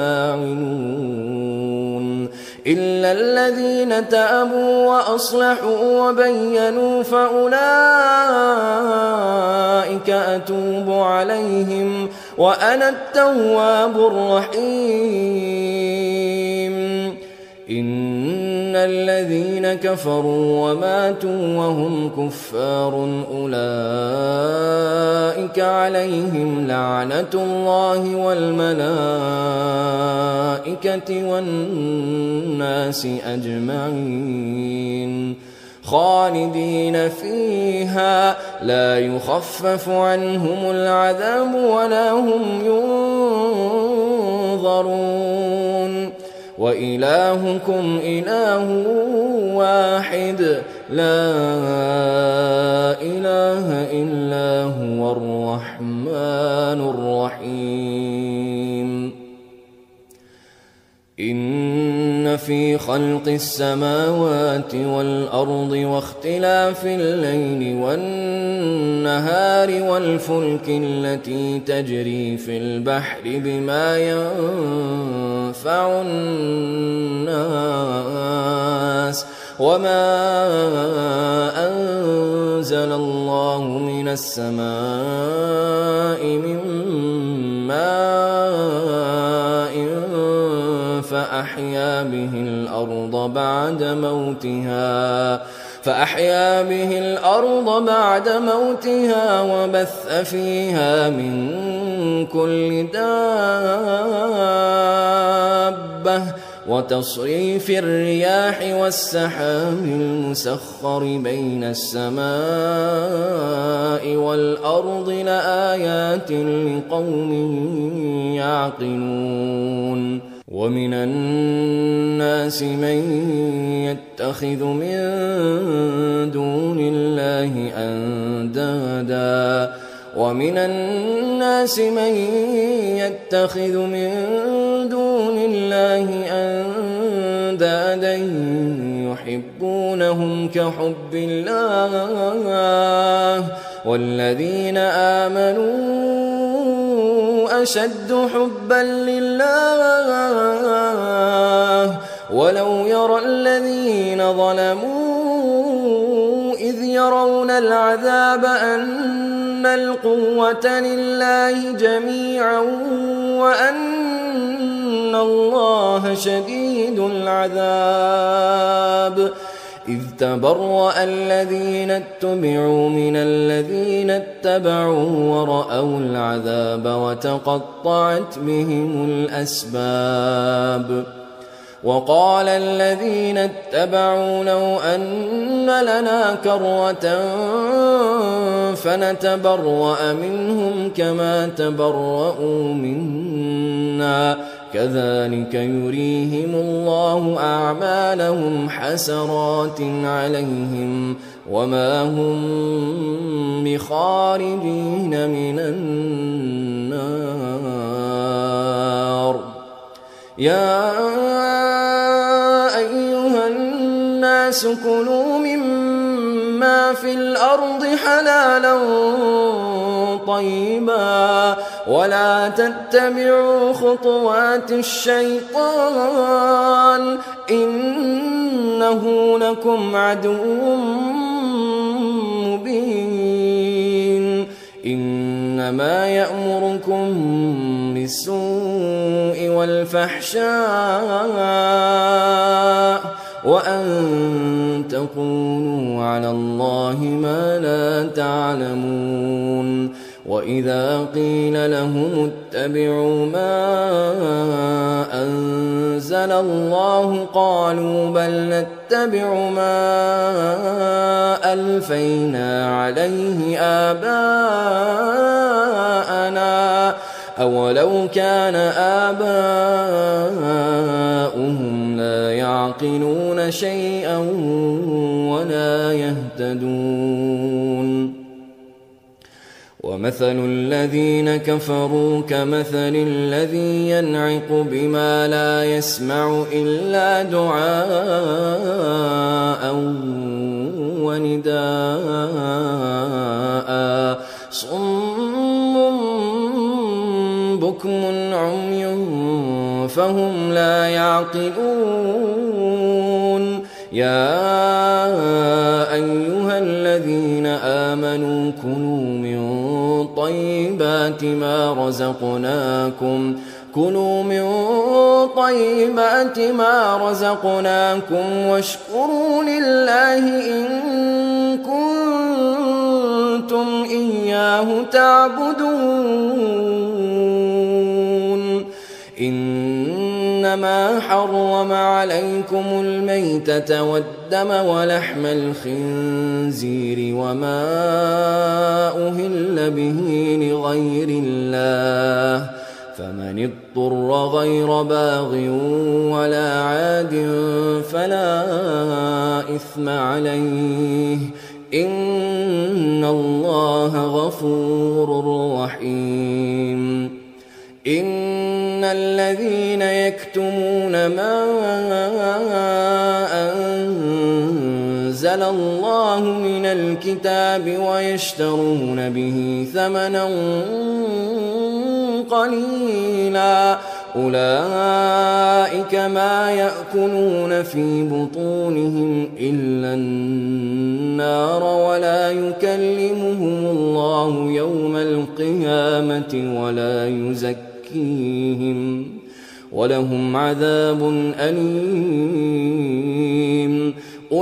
اللاعنون إلا الذين تابوا وأصلحوا وبينوا فأولئك أتوب عليهم وأنا التواب الرحيم إن الذين كفروا وماتوا وهم كفار أولئك عليهم لعنة الله والملائكة والناس أجمعين خالدين فيها لا يخفف عنهم العذاب ولا هم ينظرون وإلهكم إله واحد لا إله إلا هو الرحمن الرحيم إن في خلق السماوات والأرض واختلاف الليل والنهار والفلك التي تجري في البحر بما ينفع الناس وما أنزل الله من السماء من ماء فأحيا به الأرض بعد موتها فأحيا به الأرض بعد موتها وبث فيها من كل دابة وتصريف الرياح والسحاب المسخر بين السماء والأرض لآيات لقوم يعقلون ومن الناس من يتخذ من دون الله أندادا ومن الناس من يتخذ من دون الله أندادا يحبونهم كحب الله والذين آمنوا أشد حبا لله ولو يرى الذين ظلموا إذ يرون العذاب أن القوة لله جميعا وأن الله شديد العذاب إذ تبرأ الذين اتبعوا من الذين اتبعوا ورأوا العذاب وتقطعت بهم الأسباب وقال الذين اتبعوا لو أن لنا كرة فنتبرأ منهم كما تبرؤوا منا كذلك يريهم الله أعمالهم حسرات عليهم وما هم بخارجين من النار يا أيها الناس كلوا مما في الأرض حلالا طيبا ولا تتبعوا خطوات الشيطان إنه لكم عدو مبين إنما يأمركم بالسوء والفحشاء وأن تقولوا على الله ما لا تعلمون وإذا قيل لهم اتبعوا ما أنزل الله قالوا بل نتبع ما ألفينا عليه آباءنا أولو كان آباؤهم لا يعقلون شيئا ولا يهتدون. ومثل الذين كفروا كمثل الذي ينعق بما لا يسمع إلا دعاء ونداء صم بكم عمي فهم لا يعقلون. يا أيها الذين آمنوا كلوا من طيبات ما رزقناكم كلوا من طيبات ما رزقناكم واشكروا لله إن كنتم إياه تعبدون. إنما حرم عليكم الميتة والدم ولحم الخنزير وما أهل به لغير الله فمن اضطر غير باغ ولا عاد فلا إثم عليه إن الله غفور رحيم. إن الذين يكتمون ما أنزل الله من الكتاب ويشترون به ثمنا قليلا أولئك ما يأكلون في بطونهم إلا النار ولا يكلمهم الله يوم القيامة ولا يزكيهم ولهم عذاب أليم.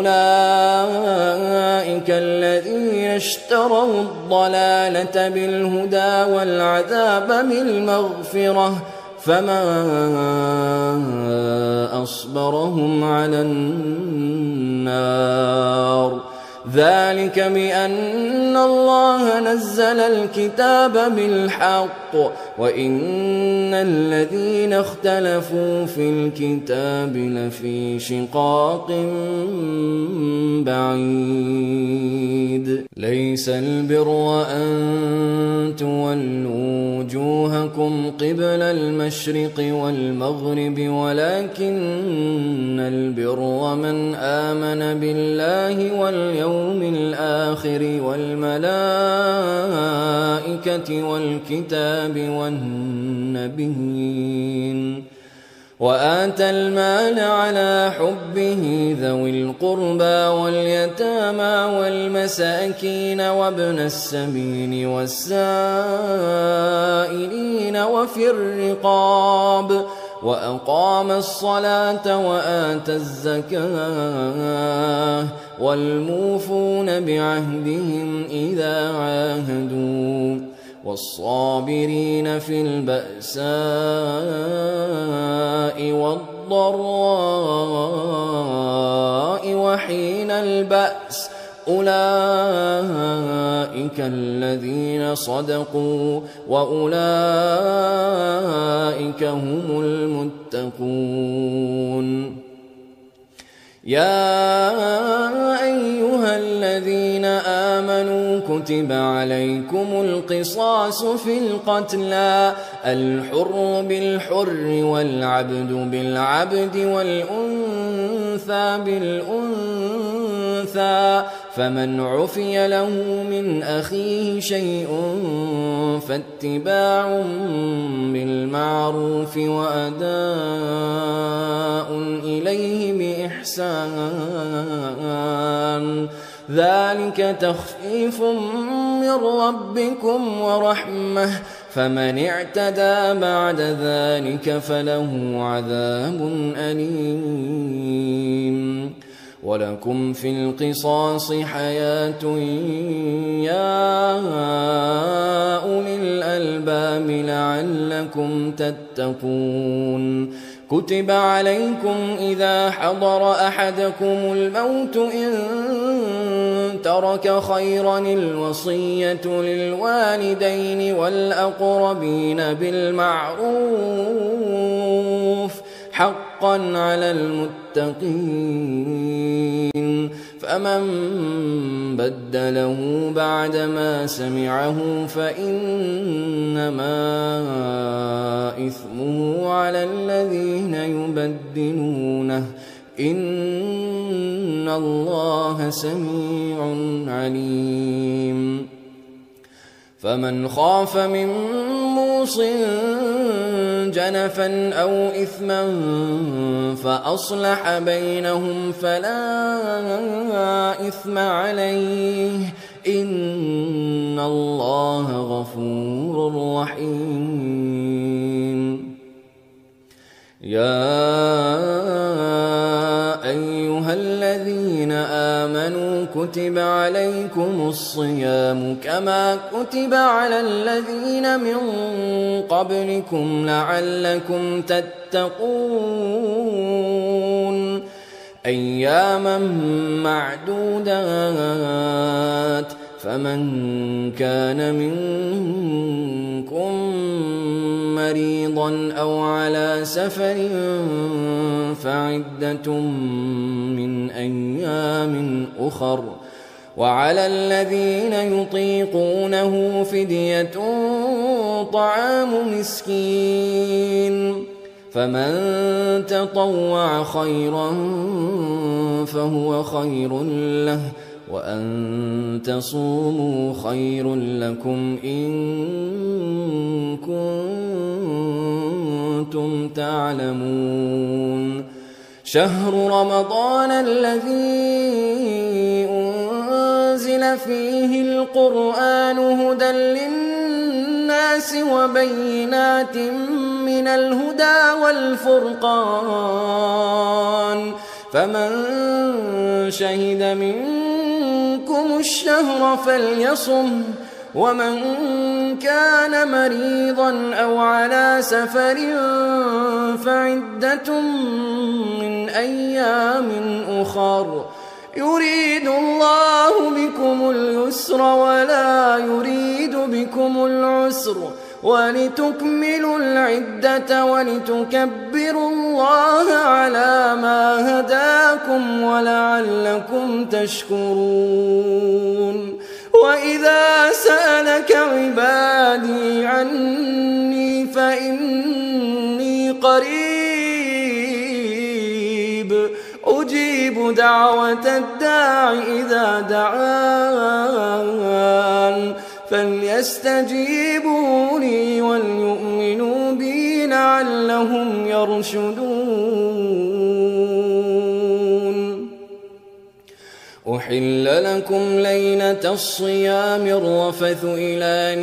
أولئك الذين اشتروا الضلالة بالهدى والعذاب بالمغفرة فما أصبرهم على النار. ذلك بأن الله نزل الكتاب بالحق وإن الذين اختلفوا في الكتاب لفي شقاق بعيد. ليس البر أن تولوا وجوهكم قبل المشرق والمغرب ولكن البر من آمن بالله واليوم الآخر والملائكة والكتاب والنبيين وآتى المال على حبه ذوي القربى واليتامى والمساكين وابن السبيل والسائلين وفي الرقاب وأقام الصلاة وآتى الزكاة والموفون بعهدهم إذا عاهدوا والصابرين في البأساء والضراء وحين البأس أولئك الذين صدقوا وأولئك هم المتقون. يا أيها الذين آمنوا كتب عليكم القصاص في القتلى الحر بالحر والعبد بالعبد والأنثى بالأنثى فمن عفي له من أخيه شيء فاتباع بالمعروف وأداء إليه بإحسان ذلك تخفيف من ربكم ورحمة فمن اعتدى بعد ذلك فله عذاب أليم. ولكم في القصاص حياة يا أولي الألباب لعلكم تتقون. كتب عليكم إذا حضر أحدكم الموت إن ترك خيرا الوصية للوالدين والأقربين بالمعروف حقا حقا على المتقين. فمن بدله بعدما سمعه فإنما إثمه على الذين يبدلونه، إن الله سميع عليم. فمن خاف من موص جنفا أو إثما فأصلح بينهم فلا إثم عليه، إن الله غفور رحيم. يا أيها الذين آمنوا كتب عليكم الصيام كما كتب على الذين من قبلكم لعلكم تتقون، أياما معدودات، فمن كان منكم مريضا أو على سفر فعدة من أيام أخر، وعلى الذين يطيقونه فدية طعام مسكين، فمن تطوع خيرا فهو خير له، وأن تصوموا خير لكم إن كنتم تعلمون. شهر رمضان الذي أنزل فيه القرآن هدى للناس وبينات من الهدى والفرقان، فمن شهد منكم الشهر فليصم، ومن كان مريضا أو على سفر فعدة من أيام أخر، يريد الله بكم اليسر ولا يريد بكم العسر، ولتكملوا العدة ولتكبروا الله على ما هداكم ولعلكم تشكرون. وإذا سألك عبادي عني فإني قريب أجيب دعوة الداع إذا دعان، فليستجيبوا لي وليؤمنوا بي لعلهم يرشدون. أحل لكم ليلة الصيام الرفث إلى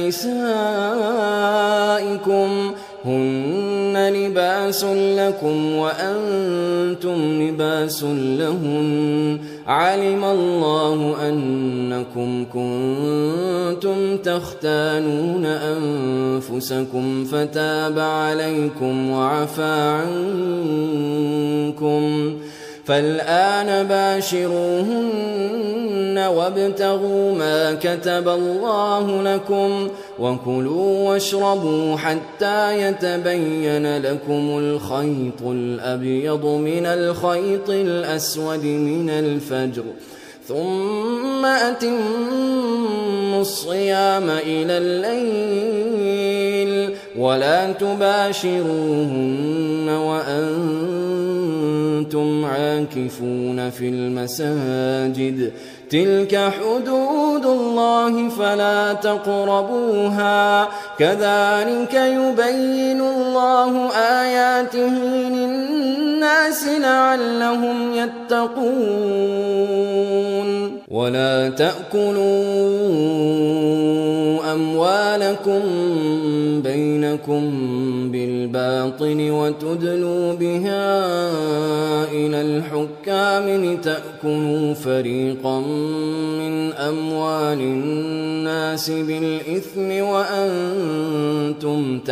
نسائكم هن لباس لكم وأنتم لباس لهن، علم الله أنكم كنتم تختانون أنفسكم فتاب عليكم وعفى عنكم، فالآن باشروهن وابتغوا ما كتب الله لكم، وكلوا واشربوا حتى يتبين لكم الخيط الأبيض من الخيط الأسود من الفجر، ثم أتموا الصيام إلى الليل، ولا تباشروهن وأنتم عاكفون في المساجد، تلك حدود الله فلا تقربوها، كذلك يبين الله آياته للناس لعلهم يتقون. ولا تأكلوا أموالكم بينكم بالباطل وتدلوا بها إلى الحكام لتأكلوا فريقا من أموال الناس بالإثم وأنتم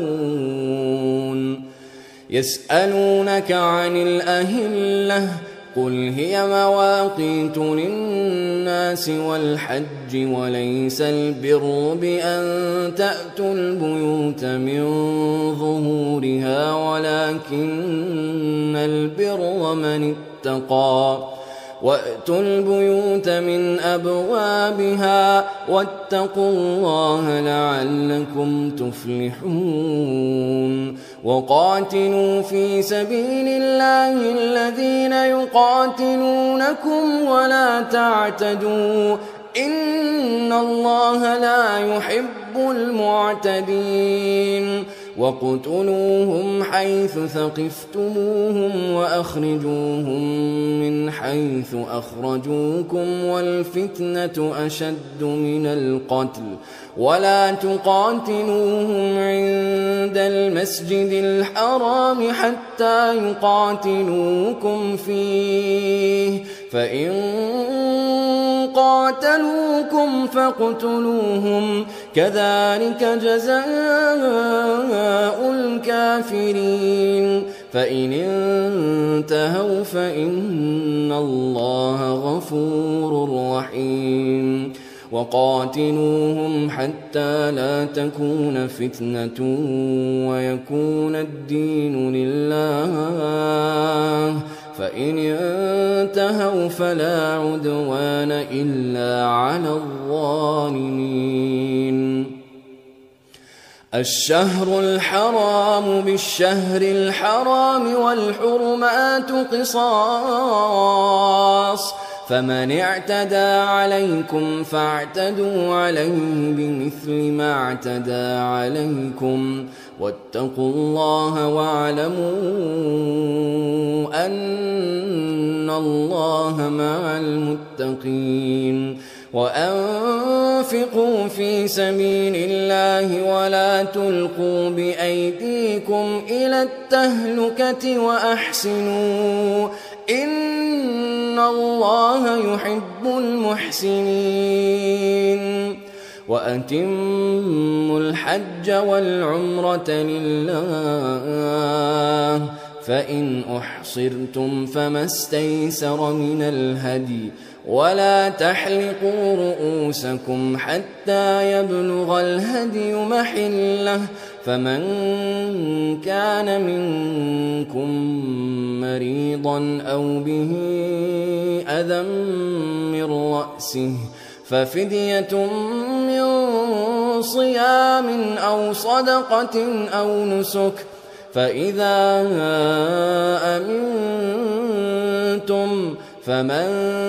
تعلمون. يسألونك عن الأهلة قل هي مواقيت للناس والحج وليس البر بأن تأتوا البيوت من ظهورها ولكن البر من اتقى وأتوا البيوت من أبوابها واتقوا الله لعلكم تفلحون وقاتلوا في سبيل الله الذين يقاتلونكم ولا تعتدوا إن الله لا يحب المعتدين وَاقْتُلُوهُمْ حَيْثُ ثَقِفْتُمُوهُمْ وَأَخْرِجُوهُمْ مِنْ حَيْثُ أَخْرَجُوكُمْ وَالْفِتْنَةُ أَشَدُّ مِنَ الْقَتْلِ وَلَا تُقَاتِلُوهُمْ عِندَ الْمَسْجِدِ الْحَرَامِ حَتَّى يُقَاتِلُوكُمْ فِيهِ فَإِنْ قَاتَلُوكُمْ فَاقْتُلُوهُمْ كَذَلِكَ جَزَاءُ الْكَافِرِينَ فَإِنِ انْتَهَوْا فَإِنَّ اللَّهَ غَفُورٌ رَحِيمٌ وَقَاتِلُوهُمْ حَتَّى لَا تَكُونَ فِتْنَةٌ وَيَكُونَ الدِّينُ لِلَّهِ فَإِنِ انْتَهَوْا فَلَا عُدْوَانَ إِلَّا عَلَى الظَّالِمِينَ الشهر الحرام بالشهر الحرام والحرمات قصاص فمن اعتدى عليكم فاعتدوا عليه بمثل ما اعتدى عليكم واتقوا الله واعلموا أن الله مع المتقين وأنفقوا في سبيل الله ولا تلقوا بأيديكم إلى التهلكة وأحسنوا إن الله يحب المحسنين وأتموا الحج والعمرة لله فإن أحصرتم فما استيسر من الهدي ولا تحلقوا رؤوسكم حتى يبلغ الهدي محله فمن كان منكم مريضا أو به أذى من رأسه ففدية من صيام أو صدقة أو نسك فإذا أمنتم فمن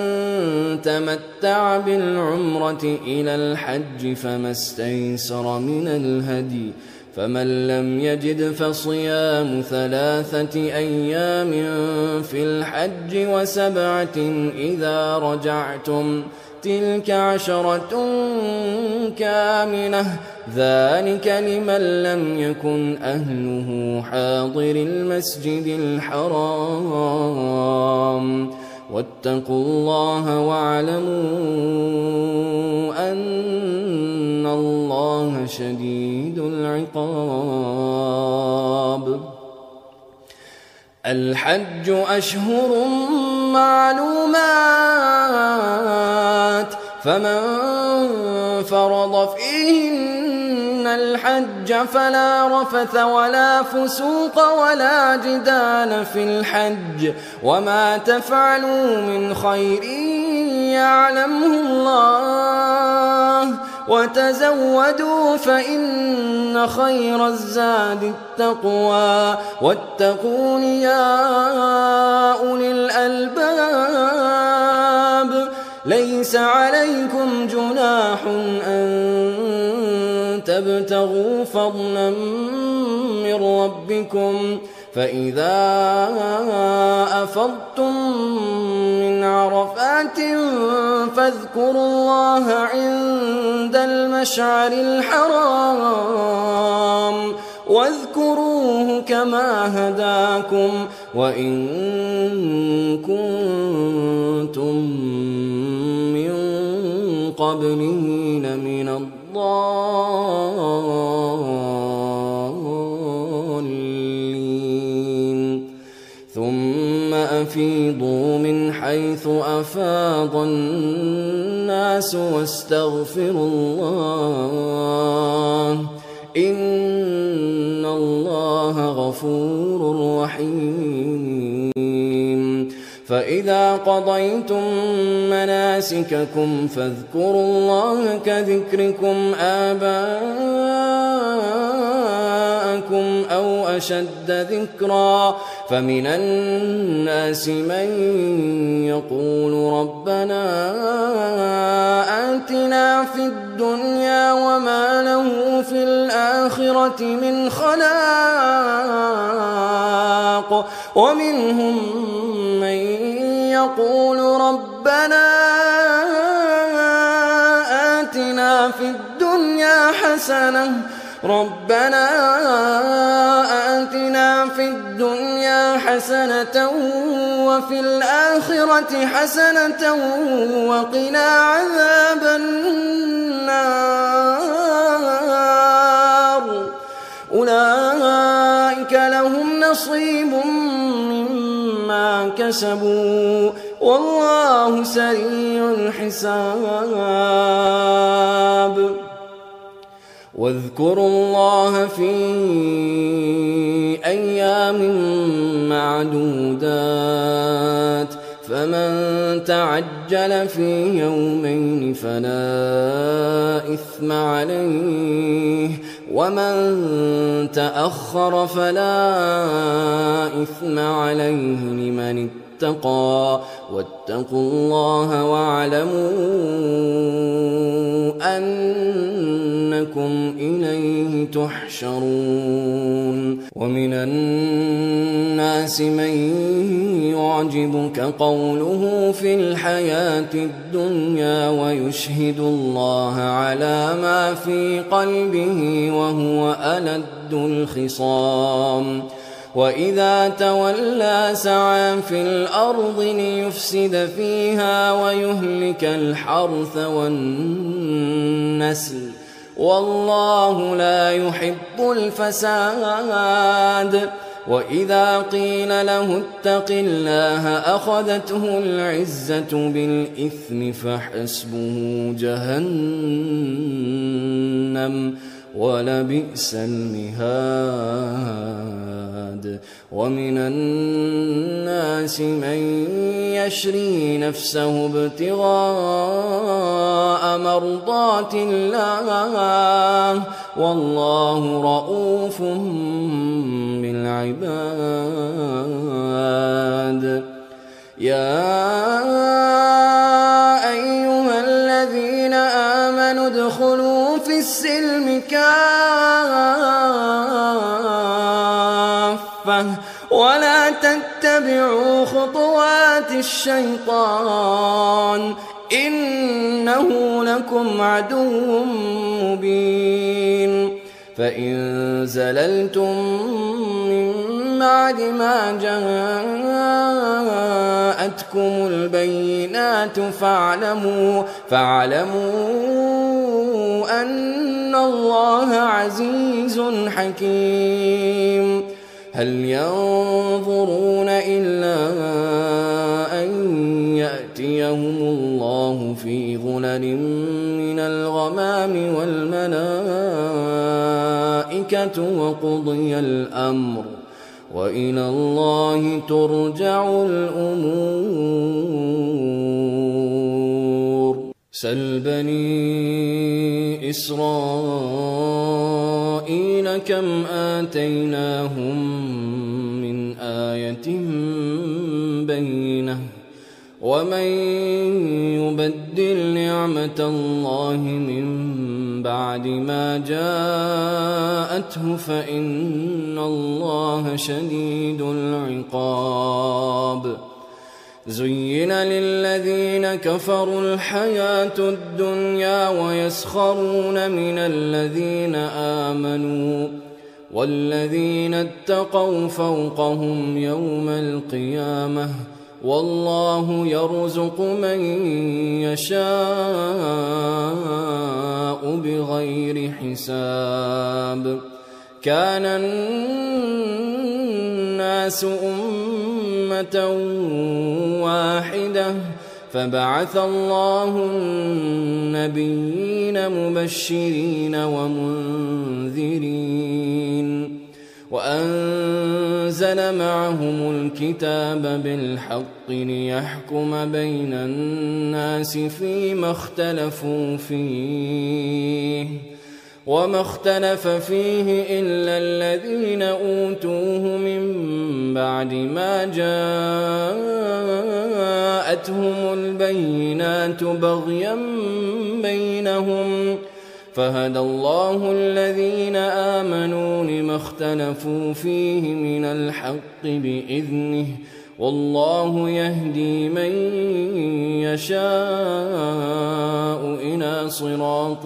تمتع بالعمرة إلى الحج فما استيسر من الهدي فمن لم يجد فصيام ثلاثة أيام في الحج وسبعة إذا رجعتم تلك عشرة كاملة ذلك لمن لم يكن أهله حاضر المسجد الحرام واتقوا الله واعلموا أن الله شديد العقاب الحج أشهر معلومات فمن فرض فيهن الحج فلا رفث ولا فسوق ولا جدال في الحج وما تفعلوا من خير يعلمه الله وتزودوا فإن خير الزاد التقوى واتقون يا أولي الألباب ليس عليكم جناح أن تبتغوا فضلا من ربكم فإذا أفضتم من عرفات فاذكروا الله عند المشعر الحرام واذكروه كما هداكم وإن كنتم من قبله لمن الضالين ثم أفيضوا من حيث أفاض الناس واستغفروا الله إن الله غفور رحيم. فإذا قضيتم مناسككم فاذكروا الله كذكركم آباءكم أو أشد ذكرا. فمن الناس من يقول ربنا آتنا في الدنيا وما له في الآخرة من خلاق، ومنهم من يقول ربنا آتنا في الدنيا حسنة ربنا آتنا في الدنيا حسنة وفي الآخرة حسنة وقنا عذاب النار. أولئك لهم نصيب مما كسبوا والله سريع الحساب. واذكروا الله في أيام معدودات، فمن تعجل في يومين فلا إثم عليه، ومن تأخر فلا إثم عليه لمن اتقى. واتقوا الله واعلموا أنكم إليه تحشرون. ومن الناس من يعجبك قوله في الحياة الدنيا ويشهد الله على ما في قلبه وهو ألد الخصام. وإذا تولى سعى في الأرض ليفسد فيها ويهلك الحرث والنسل والله لا يحب الفساد. وإذا قيل له اتق الله أخذته العزة بالإثم فحسبه جهنم ولبئس المهاد. ومن الناس من يشري نفسه ابتغاء مرضات الله والله رؤوف بالعباد. يا أيها الذين آمنوا ادخلوا في السلم كافة ولا تتبعوا خطوات الشيطان إنه لكم عدو مبين. فإن زللتم من بعد ما جاءتكم البينات فاعلموا, فاعلموا أن الله عزيز حكيم. هل ينظرون إلا أن يأتيهم الله في ظلل من الغمام والملائكة وقضي الأمر وإلى الله ترجع الأمور. سل بني إسرائيل كم آتيناهم من آية بينة ومن يبدل نعمة الله من بعد ما جاءته فإن الله شديد العقاب. زين للذين كفروا الحياة الدنيا ويسخرون من الذين آمنوا والذين اتقوا فوقهم يوم القيامة والله يرزق من يشاء بغير حساب. كان الناس أمة أمة واحدة فبعث الله النبيين مبشرين ومنذرين وأنزل معهم الكتاب بالحق ليحكم بين الناس فيما اختلفوا فيه وما اختلف فيه إلا الذين أوتوه من بعد ما جاءتهم البينات بغيا بينهم فهدى الله الذين آمنوا لما اختلفوا فيه من الحق بإذنه والله يهدي من يشاء إلى صراط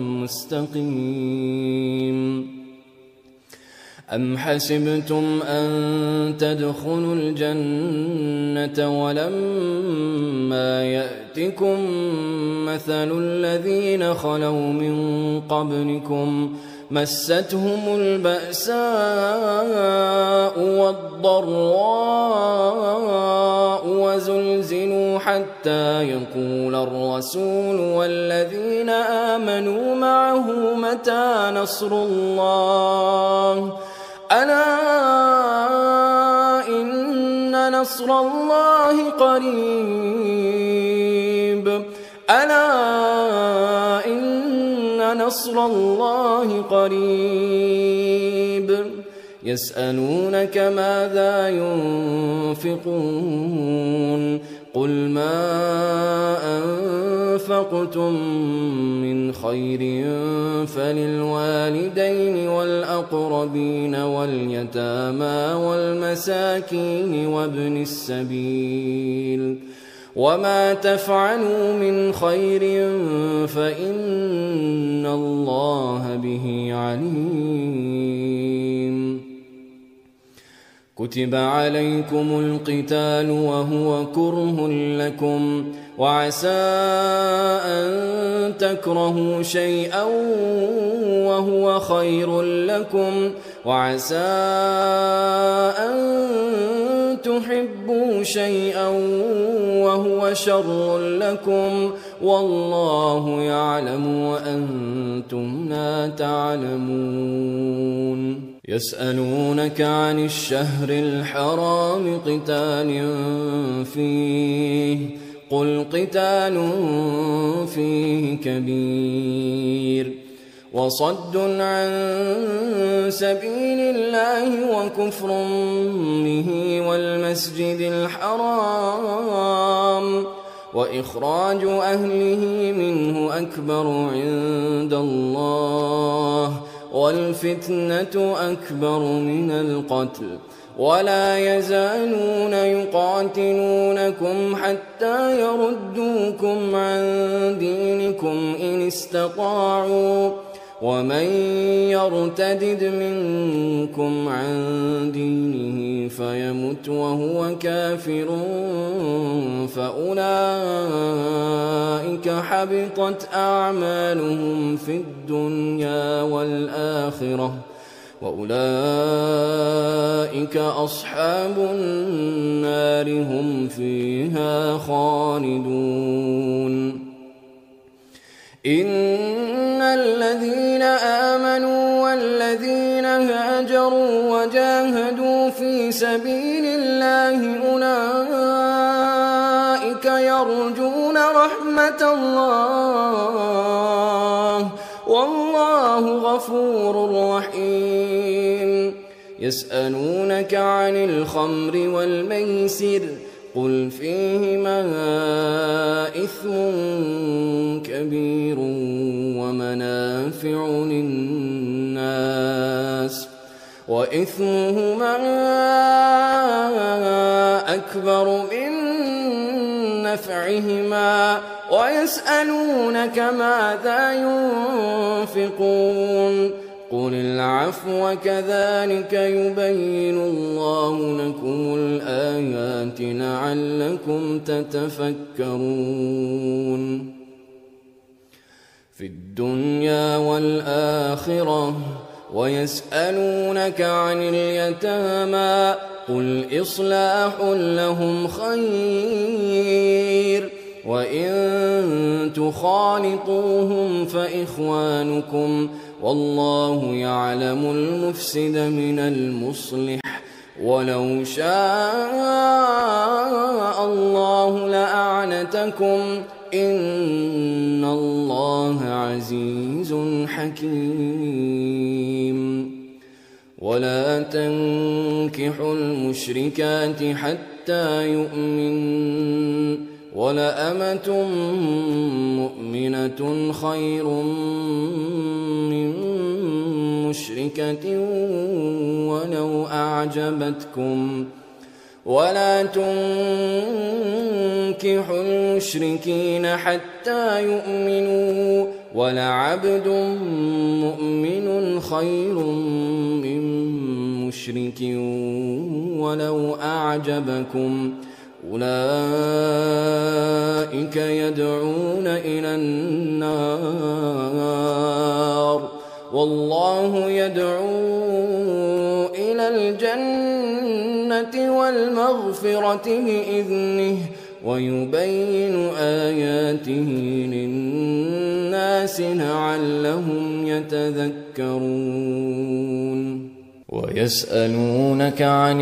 مستقيم. أم حسبتم أن تدخلوا الجنة ولما يأتكم مثل الذين خلوا من قبلكم مستهم البأساء والضراء وزلزلوا حتى يقول الرسول والذين آمنوا معه متى نصر الله ألا إن نصر الله قريب ألا إن نصر الله قريب. يسألونك ماذا ينفقون قل ما أنفقتم من خير فللوالدين والأقربين واليتامى والمساكين وابن السبيل وما تفعلوا من خير فإن الله به عليم. كتب عليكم القتال وهو كره لكم وعسى أن تكرهوا شيئا وهو خير لكم وعسى أن تحبوا شيئا وهو شر لكم والله يعلم وأنتم لا تعلمون. يسألونك عن الشهر الحرام قتال فيه قل قتال فيه كبير وصد عن سبيل الله وكفر به والمسجد الحرام وإخراج أهله منه أكبر عند الله والفتنة أكبر من القتل ولا يزالون يقاتلونكم حتى يردوكم عن دينكم إن استطاعوا ومن يرتدد منكم عن دينه فيمت وهو كافر فأولئك حبطت أعمالهم في الدنيا والآخرة وأولئك أصحاب النار هم فيها خالدون. إن الذين آمنوا والذين هاجروا وجاهدوا في سبيل الله أولئك يرجون رحمة الله والله غفور رحيم. يسألونك عن الخمر والميسر قل فيهما إثم كبير ومنافع للناس وإثمهما أكبر من نفعهما ويسألونك ماذا ينفقون قل العفو كذلك يبين الله لكم الآيات لعلكم تتفكرون. في الدنيا والآخرة ويسألونك عن اليتامى قل إصلاح لهم خير وإن تخالطوهم فإخوانكم والله يعلم المفسد من المصلح ولو شاء الله لأعنتكم إن الله عزيز حكيم ولا تنكحوا المشركات حتى يؤمنوا ولأمة مؤمنة خير من مشركة ولو أعجبتكم ولا تنكحوا المشركين حتى يؤمنوا ولعبد مؤمن خير من مشرك ولو أعجبكم أولئك يدعون إلى النار والله يدعو إلى الجنة والمغفرة بإذنه ويبين آياته للناس لعلهم يتذكرون ويسألونك عن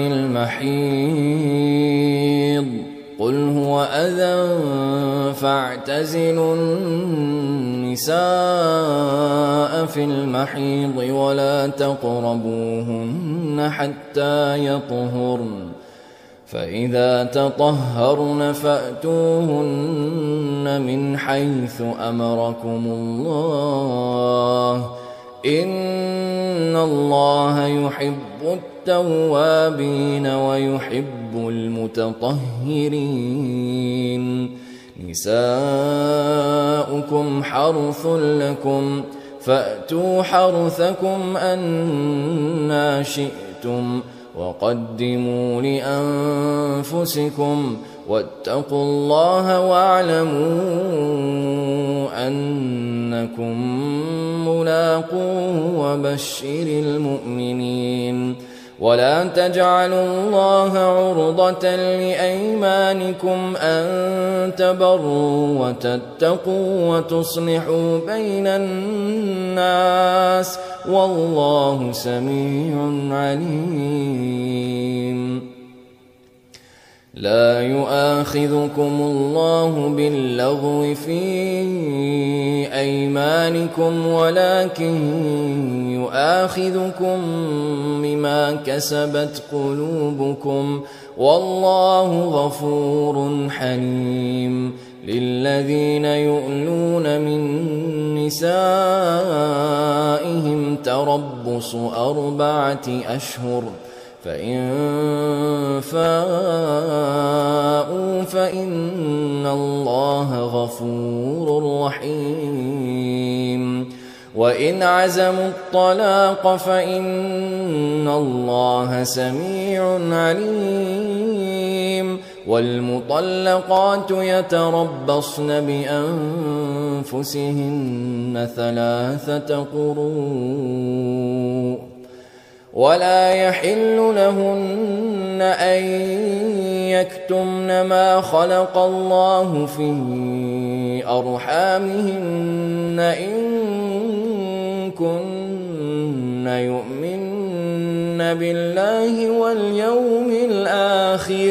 المحيض قل هو أذى فاعتزلوا النساء في المحيض ولا تقربوهن حتى يطهرن فإذا تطهرن فأتوهن من حيث أمركم الله إن الله يحب التوابين ويحب المتطهرين نساؤكم حرث لكم فأتوا حرثكم أنى شئتم وقدموا لأنفسكم واتقوا الله واعلموا أنكم ملاقوه وبشر المؤمنين ولا تجعلوا الله عرضة لأيمانكم أن تبروا وتتقوا وتصلحوا بين الناس والله سميع عليم لا يؤاخذكم الله باللغو في أيمانكم ولكن يؤاخذكم بما كسبت قلوبكم والله غفور حليم للذين يؤلون من نسائهم تربص أربعة أشهر فإن فاءوا فإن الله غفور رحيم وإن عزموا الطلاق فإن الله سميع عليم والمطلقات يتربصن بأنفسهن ثلاثة قروء ولا يحل لهن أن يكتمن ما خلق الله في أرحامهن إن كن يؤمن بالله واليوم الآخر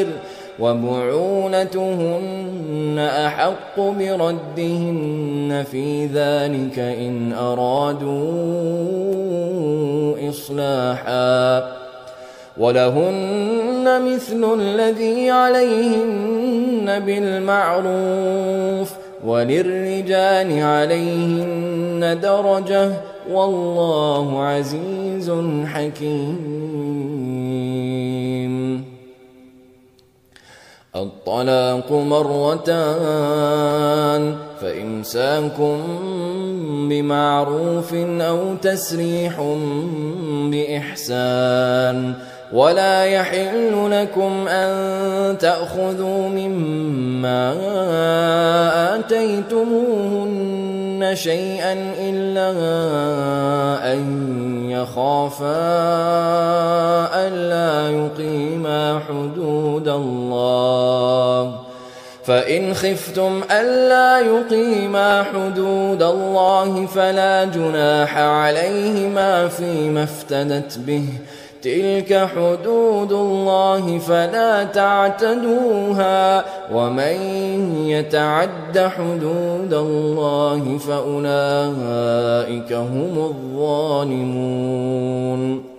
وبعولتهن أحق بردهن في ذلك إن أرادوا إصلاحا ولهن مثل الذي عليهن بالمعروف وللرجال عليهن درجة والله عزيز حكيم الطلاق مرتان فإمساك بمعروف أو تسريح بإحسان ولا يحل لكم أن تأخذوا مما آتيتموهن شيئا إلا أن يخافا ألا يقيما فإن خفتم ألا يقيما حدود الله فلا جناح عليهما فيما افتدت به تلك حدود الله فلا تعتدوها ومن يتعد حدود الله فأولئك هم الظالمون.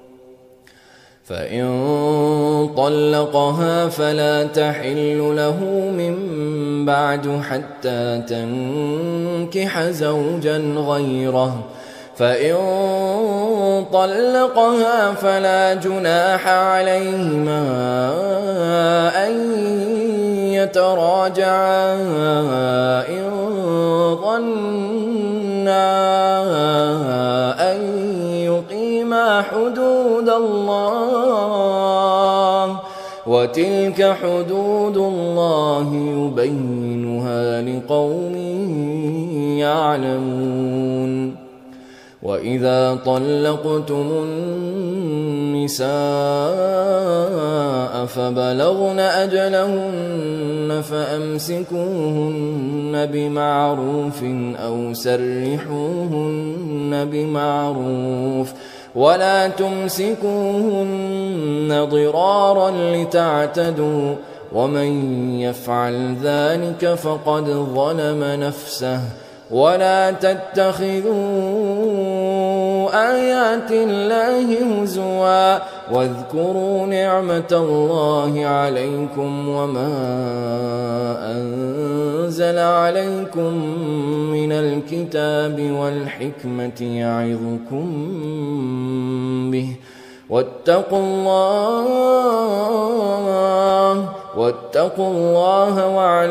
فإن طلقها فلا تحل له من بعد حتى تنكح زوجا غيره فإن طلقها فلا جناح عليهما أن يتراجعا إن ظنا أن يقيما حدود الله وتلك حدود الله يبينها لقوم يعلمون. وإذا طلقتم النساء فبلغن أجلهن فأمسكوهن بمعروف أو سرحوهن بمعروف ولا تمسكوهن ضرارا لتعتدوا ومن يفعل ذلك فقد ظلم نفسه. ولا تتخذوا آيات الله هزوا واذكروا نعمة الله عليكم وما أنزل عليكم من الكتاب والحكمة يعظكم به واتقوا الله واتقوا الله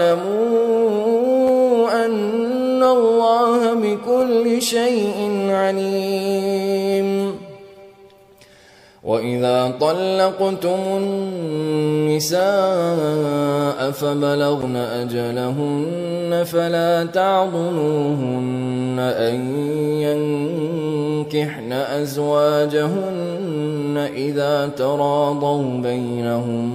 واعلموا أن الله بكل شيء عليم. وإذا طلقتم النساء فبلغن أجلهن فلا تعضلوهن أن ينكحن أزواجهن إذا تراضوا بينهم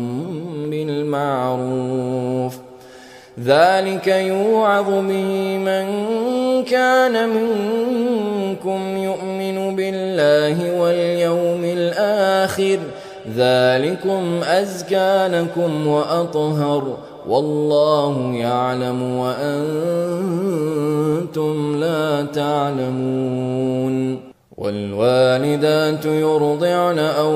بالمعروف ذلك يوعظ به من كان منكم يؤمن بالله واليوم الآخر ذلكم أزكى لكم وأطهر والله يعلم وأنتم لا تعلمون. والوالدات يرضعن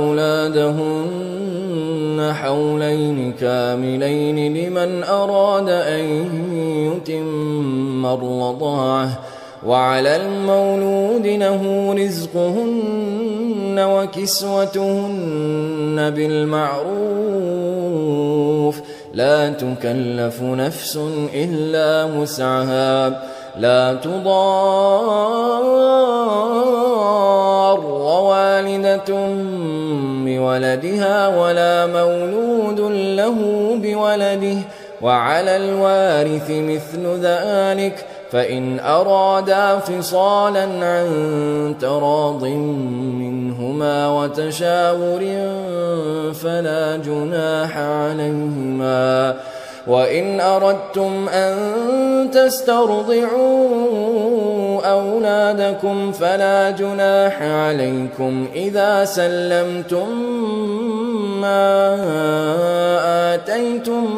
أولادهن حولين كاملين لمن أراد أن يتم الرضاعة وعلى المولود له رزقهن وكسوتهن بالمعروف لا تكلف نفس إلا وسعها لا تضار والدة بولدها ولا مولود له بولده وعلى الوارث مثل ذلك فإن أرادا فصالا عن تراض منهما وتشاور فلا جناح عليهما. وإن أردتم أن تسترضعوا أولادكم فلا جناح عليكم إذا سلمتم ما آتيتم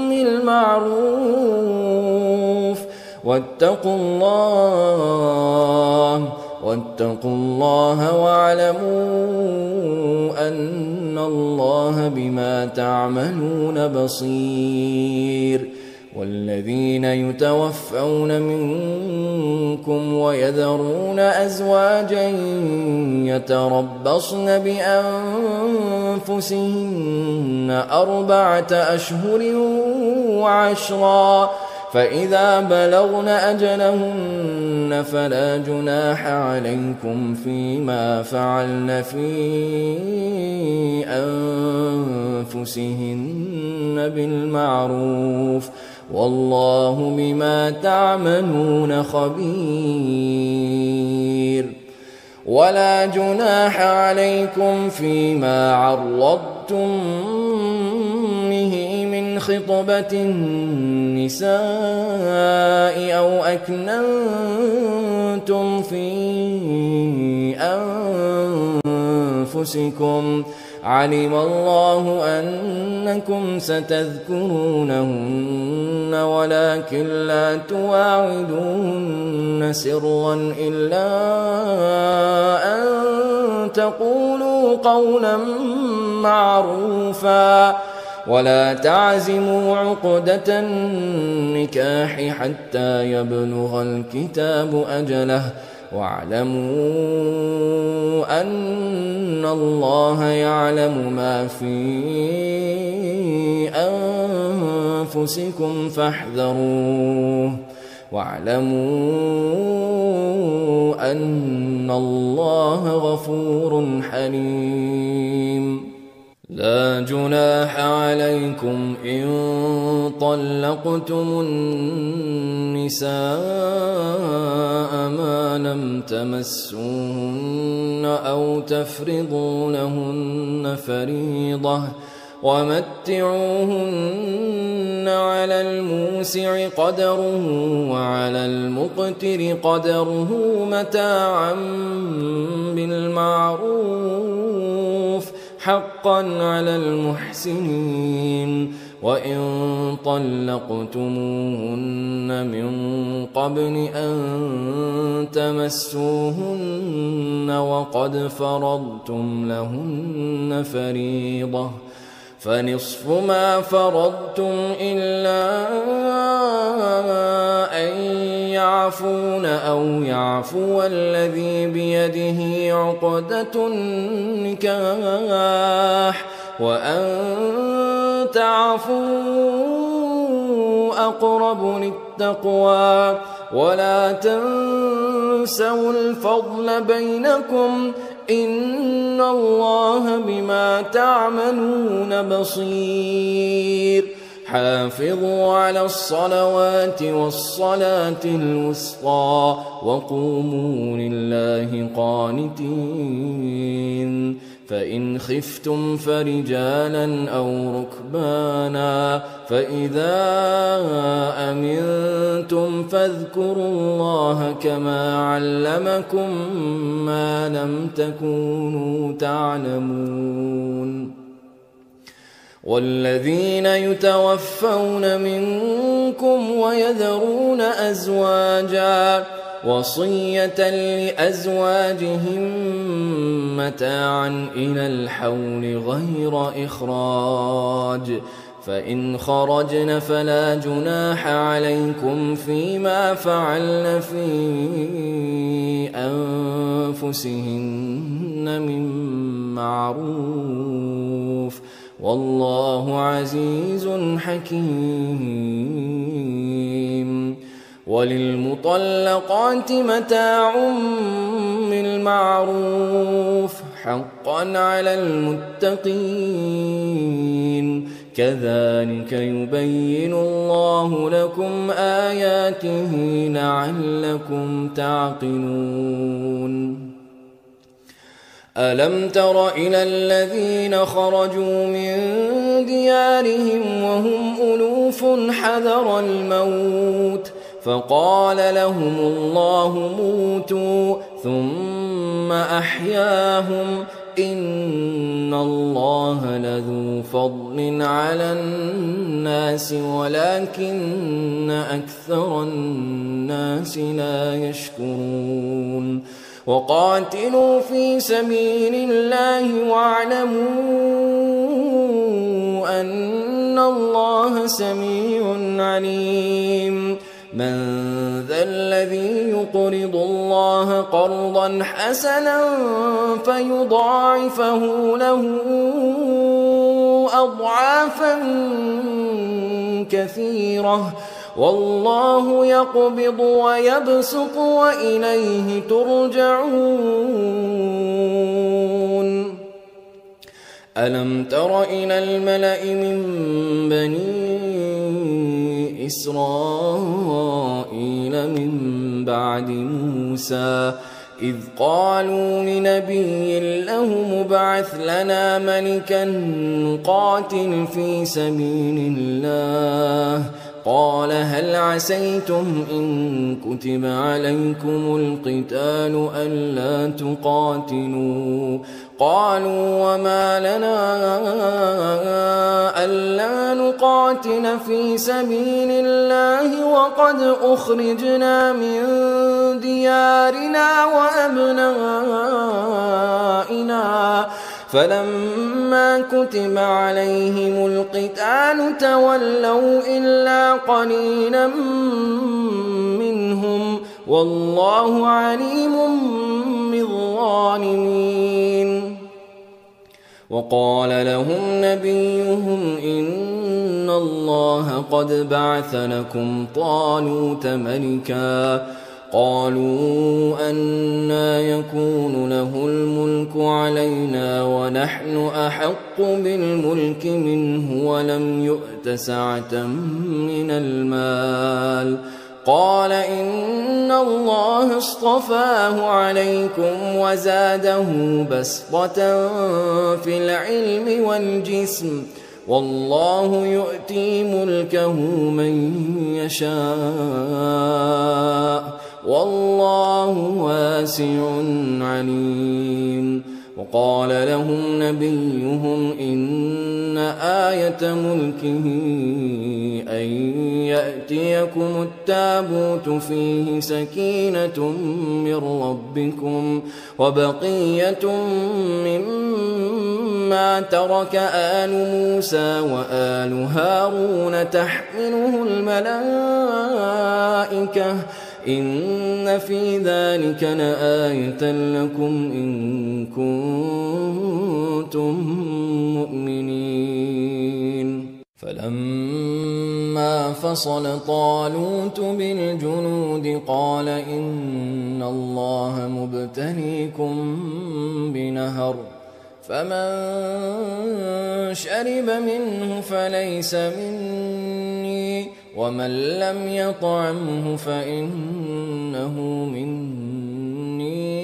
بالمعروف واتقوا الله واتقوا الله واعلموا أن الله بما تعملون بصير. والذين يتوفون منكم ويذرون أزواجا يتربصن بأنفسهن أربعة أشهر وعشرا فإذا بلغن أجلهن فلا جناح عليكم فيما فعلن في أنفسهن بالمعروف والله بما تعملون خبير. ولا جناح عليكم فيما عرضتم به من خطبة النساء أو أكننتم في أنفسكم علم الله أنكم ستذكرونهن ولكن لا تواعدوهن سرا إلا أن تقولوا قولا معروفا ولا تعزموا عقدة النكاح حتى يبلغ الكتاب أجله واعلموا أن الله يعلم ما في أنفسكم فاحذروه واعلموا أن الله غفور حليم. لا جناح عليكم إن طلقتم النساء ما لم تمسوهن أو تفرضوا لهن فريضة ومتعوهن على الموسع قدره وعلى المقتر قدره متاعا بالمعروف حقا على المحسنين. وإن طلقتموهن من قبل أن تمسوهن وقد فرضتم لهن فريضة فنصف ما فرضتم إلا أن يعفون أو يعفو الذي بيده عقدة النكاح وأن تعفوا أقرب للتقوى ولا تنسوا الفضل بينكم إن الله بما تعملون بصير. حافظوا على الصلوات والصلاة الوسطى وقوموا لله قانتين. فإن خفتم فرجالا أو ركبانا فإذا أمنتم فاذكروا الله كما علمكم ما لم تكونوا تعلمون. والذين يتوفون منكم ويذرون أزواجا وصية لأزواجهم متاعا إلى الحول غير إخراج فإن خرجن فلا جناح عليكم فيما فعلن في أنفسهن من معروف والله عزيز حكيم. وللمطلقات متاع بالمعروف حقا على المتقين كذلك يبين الله لكم آياته لعلكم تعقلون. ألم تر إلى الذين خرجوا من ديارهم وهم ألوف حذر الموت فقال لهم الله موتوا ثم أحياهم إن الله لذو فضل على الناس ولكن أكثر الناس لا يشكرون. وقاتلوا في سبيل الله واعلموا أن الله سميع عليم. من ذا الذي يقرض الله قرضا حسنا فيضاعفه له أضعافا كثيرة والله يقبض ويبسط وإليه ترجعون. ألم تر إلى الملأ من بني إسرائيل من بعد موسى إذ قالوا لنبي له مبعث لنا ملكا نقاتل في سبيل الله قال هل عسيتم إن كتب عليكم القتال ألا تقاتلوا قالوا وما لنا ألا نقاتل في سبيل الله وقد أخرجنا من ديارنا وأبنائنا فلما كتب عليهم القتال تولوا إلا قليلا منهم والله عليم بالظالمين وقال لهم نبيهم إن الله قد بعث لكم طالوت ملكا قالوا أنى يكون له الملك علينا ونحن أحق بالملك منه ولم يؤت سعة من المال قال إن الله اصطفاه عليكم وزاده بسطة في العلم والجسم والله يؤتي ملكه من يشاء والله واسع عليم وقال لهم نبيهم إن آية ملكه أن يأتيكم التابوت فيه سكينة من ربكم وبقية مما ترك آل موسى وآل هارون تحمله الملائكة إن في ذلك لآية لكم إن كنتم مؤمنين فلما فصل طالوت بالجنود قال إن الله مبتليكم بنهر فمن شرب منه فليس مني ومن لم يطعمه فإنه مني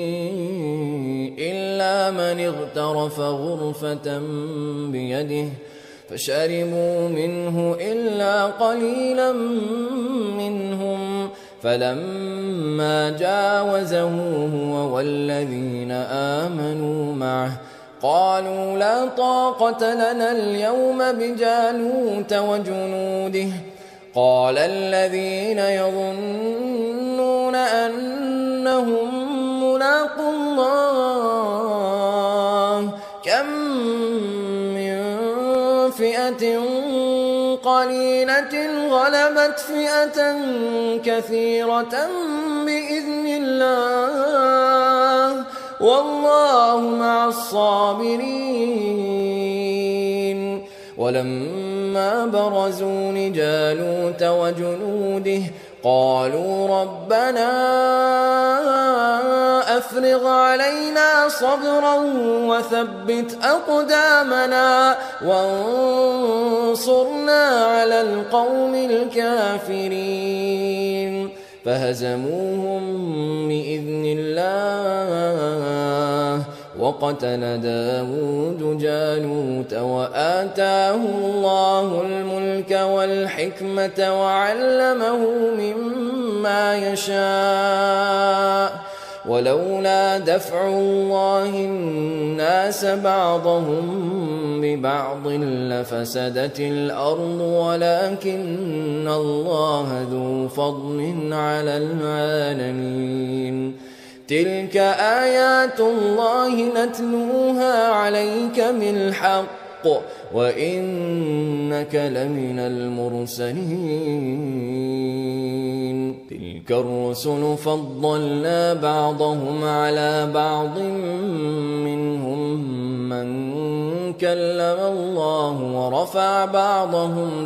إلا من اغترف غرفة بيده فشربوا منه إلا قليلا منهم فلما جاوزه هو والذين آمنوا معه قالوا لا طاقة لنا اليوم بجالوت وجنوده قال الذين يظنون أنهم ملاقو الله كم من فئة قليلة غلبت فئة كثيرة بإذن الله والله مع الصابرين ولما برزوا لجالوت وجنوده قالوا ربنا أفرغ علينا صبرا وثبت أقدامنا وانصرنا على القوم الكافرين فهزموهم بإذن الله وقتل داود جالوت وآتاه الله الملك والحكمة وعلمه مما يشاء ولولا دفع الله الناس بعضهم ببعض لفسدت الأرض ولكن الله ذو فضل على العالمين تلك آيات الله نتلوها عليك بالحق وإنك لمن المرسلين تلك الرسل فضلنا بعضهم على بعض منهم من كلم الله ورفع بعضهم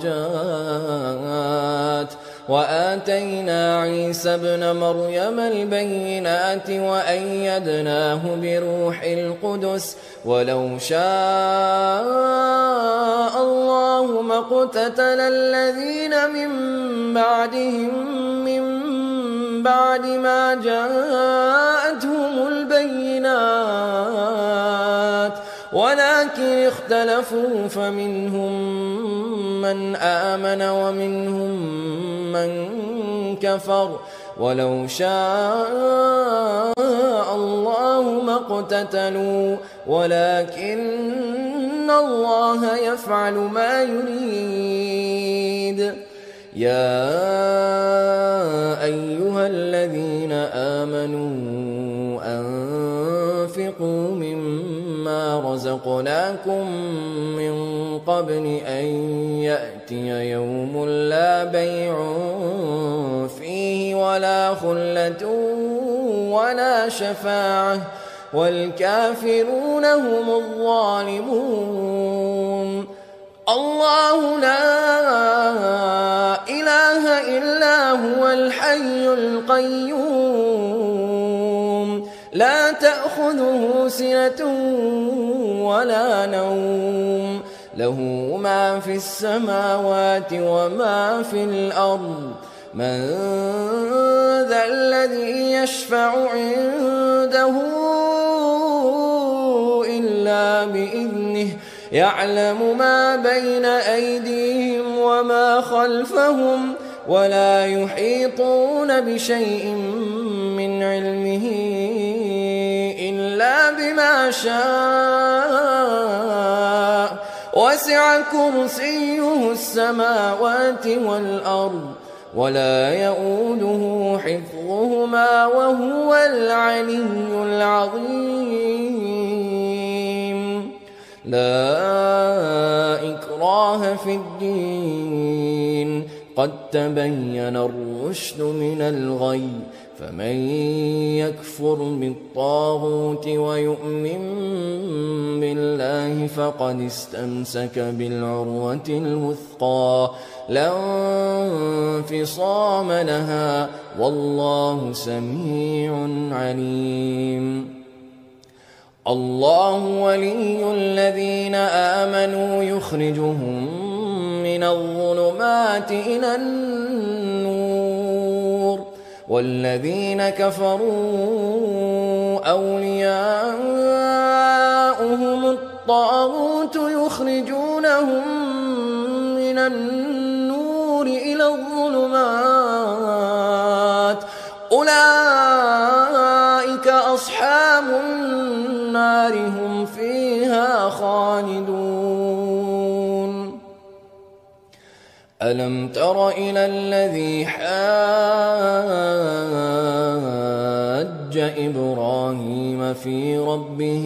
درجات وآتينا عيسى ابن مريم البينات وأيدناه بروح القدس ولو شاء الله ما اقتتل الذين من بعدهم من بعد ما جاءتهم جاءتهم البينات ولكن اختلفوا فمنهم من آمن ومنهم من كفر ولو شاء الله ما اقتتلوا ولكن الله يفعل ما يريد. يا أيها الذين آمنوا أنفقوا مما رزقناكم من قبل أن يأتي يوم لا بيع فيه ولا خلة ولا شفاعة والكافرون هم الظالمون. الله لا إله إلا هو الحي القيوم لا تأخذه سنة ولا نوم له ما في السماوات وما في الأرض من ذا الذي يشفع عنده إلا بإذنه يعلم ما بين أيديهم وما خلفهم ولا يحيطون بشيء من علمه إلا بما شاء وسع كرسيه السماوات والأرض ولا يؤوده حفظهما وهو العلي العظيم. لا إكراه في الدين قد تبين الرشد من الغي فمن يكفر بالطاغوت ويؤمن بالله فقد استمسك بالعروة الوثقى لا انفصام لها والله سميع عليم. الله ولي الذين آمنوا يخرجهم من الظلمات إلى النور والذين كفروا أولياؤهم الطاغوت يخرجونهم من النور إلى الظلمات أولئك أصحاب النار هم فيها خالدون. ألم تر إلى الذي حاج إبراهيم في ربه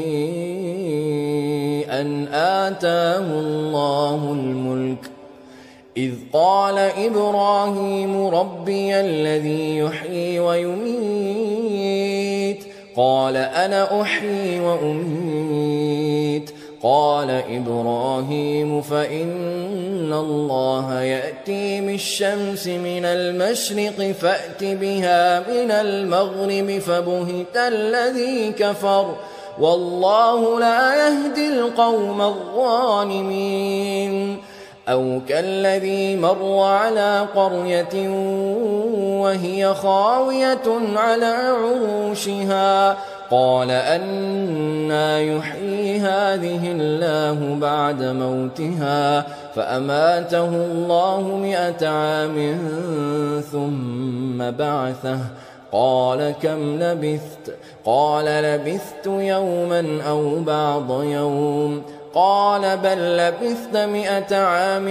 أن آتاه الله الملك إذ قال إبراهيم ربي الذي يحيي ويميت قال أنا أحيي وأميت قال إبراهيم فإن الله يأتي بالشمس من المشرق فأت بها من المغرب فبهت الذي كفر والله لا يهدي القوم الظالمين. أو كالذي مر على قرية وهي خاوية على عروشها قال أنى يحيي هذه الله بعد موتها فأماته الله مئة عام ثم بعثه قال كم لبثت قال لبثت يوما أو بعض يوم قال بل لبثت مئة عام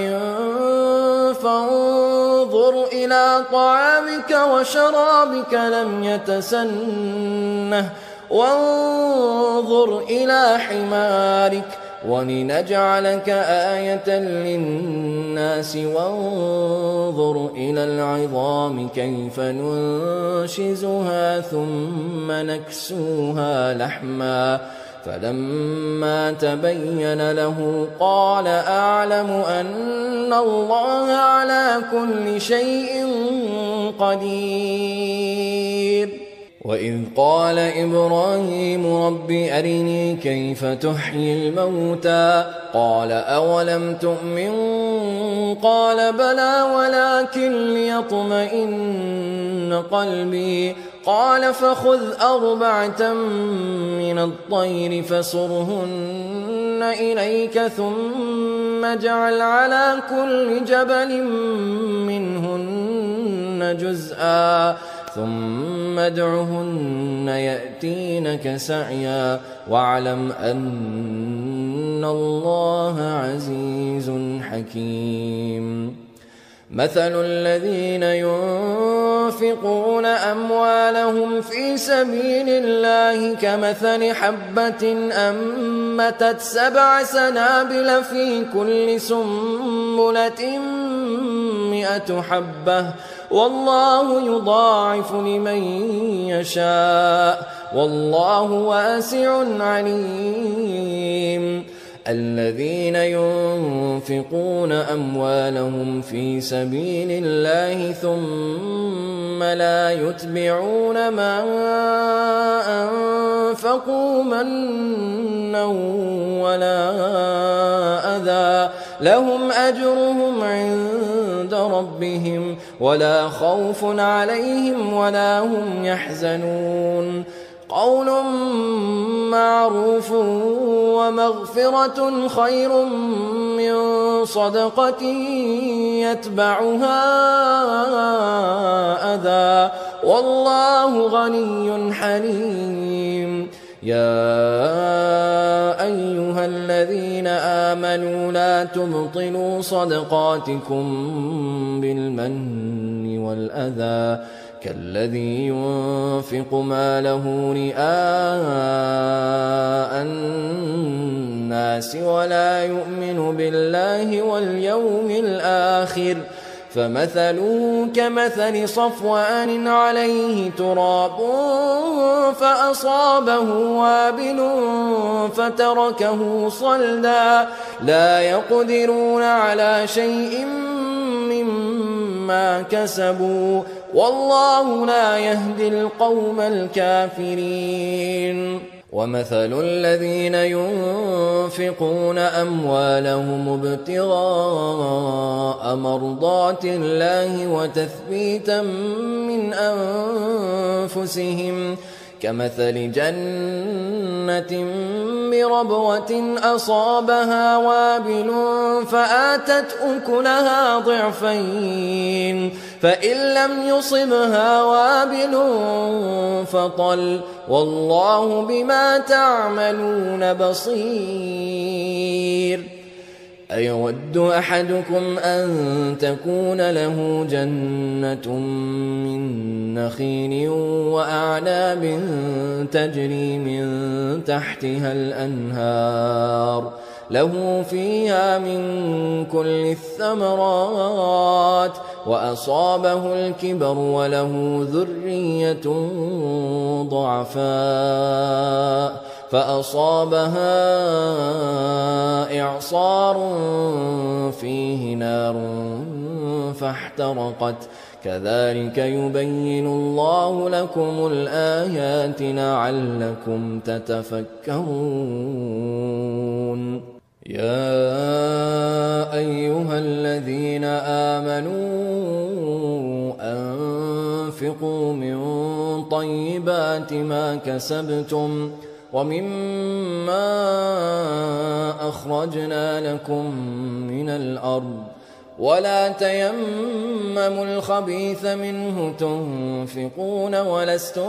فانظر إلى طعامك وشرابك لم يتسنه وانظر إلى حمارك ولنجعلك آية للناس وانظر إلى العظام كيف ننشزها ثم نكسوها لحما فلما تبين له قال أعلم أن الله على كل شيء قدير. وإذ قال إبراهيم رب أرني كيف تحيي الموتى قال أولم تؤمن قال بلى ولكن ليطمئن قلبي قال فخذ أربعة من الطير فصرهن إليك ثم اجعل على كل جبل منهن جزءا ثم ادعهن يأتينك سعيا واعلم أن الله عزيز حكيم. مثل الذين ينفقون أموالهم في سبيل الله كمثل حبة أنبتت سبع سنابل في كل سنبلة مئة حبة والله يضاعف لمن يشاء والله واسع عليم. الذين ينفقون أموالهم في سبيل الله ثم لا يتبعون ما أنفقوا منا ولا أذى لهم أجرهم عند ربهم ولا خوف عليهم ولا هم يحزنون. قول معروف ومغفرة خير من صدقة يتبعها أذى والله غني حليم. يا أيها الذين آمنوا لا تبطلوا صدقاتكم بالمن والأذى كالذي ينفق ماله رئاء الناس ولا يؤمن بالله واليوم الآخر فمثله كمثل صفوان عليه تراب فأصابه وابل فتركه صلدا لا يقدرون على شيء مما كسبوا والله لا يهدي القوم الكافرين. ومثل الذين ينفقون أموالهم ابتغاء مرضات الله وتثبيتا من أنفسهم كمثل جنة بربوة أصابها وابل فآتت أكلها ضعفين فإن لم يصبها وابل فطل والله بما تعملون بصير. أيود أحدكم أن تكون له جنة من نخيل وأعناب تجري من تحتها الأنهار له فيها من كل الثمرات وأصابه الكبر وله ذرية ضعفاء فأصابها إعصار فيه نار فاحترقت كذلك يبين الله لكم الآيات لعلكم تتفكرون. يا أيها الذين آمنوا أنفقوا من طيبات ما كسبتم ومما أخرجنا لكم من الأرض ولا تيمموا الخبيث منه تنفقون ولستم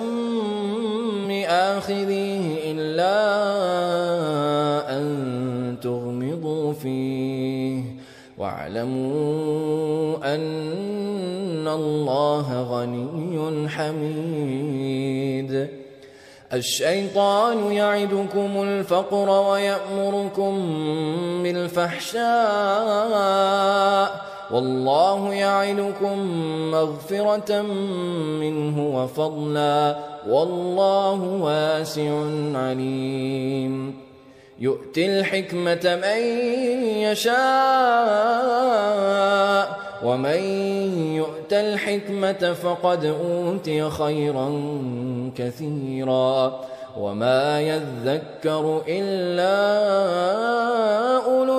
بآخذيه إلا أن تغمضوا فيه واعلموا أن الله غني حميد. الشيطان يعدكم الفقر ويأمركم بالفحشاء والله يعدكم مغفرة منه وفضلا والله واسع عليم. يؤتي الحكمة من يشاء ومن يؤت الحكمة فقد أوتي خيرا كثيرا وما يذكر إلا أولو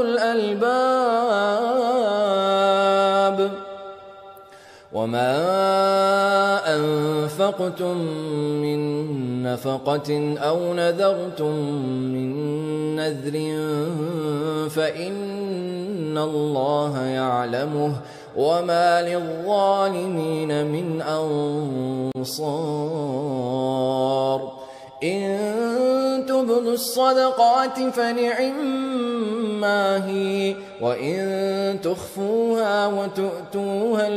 الألباب. وما أنفقتم أنفقتم من نفقة أو نذرتم من نذر فإن الله يعلمه وما للظالمين من أنصار إن تبدوا الصدقات فنعما هي وإن تخفوها وتؤتوها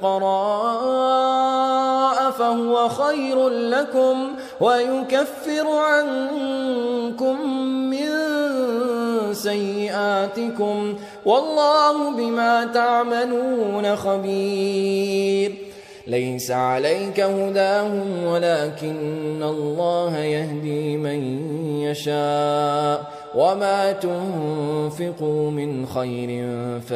الفقراء فهو خير لكم ويكفر عنكم من سيئاتكم والله بما تعملون خبير ليس عليك هداهم ولكن الله يهدي من يشاء وما تنفقوا من خير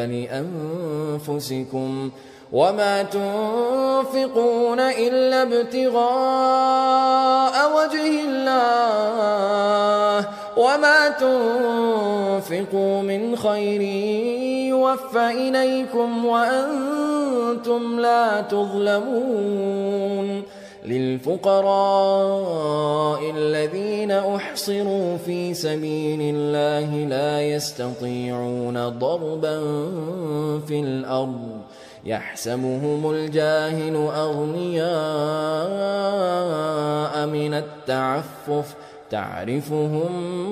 فلأنفسكم وما تنفقون إلا ابتغاء وجه الله وما تنفقوا من خير يوفى إليكم وأنتم لا تظلمون للفقراء الذين أحصروا في سبيل الله لا يستطيعون ضربا في الأرض يحسبهم الجاهل أغنياء من التعفف تعرفهم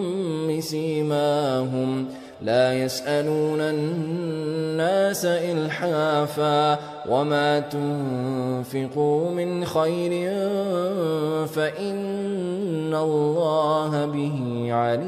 بسيماهم لا يسألون الناس إلحافا وما تنفقوا من خير فإن الله به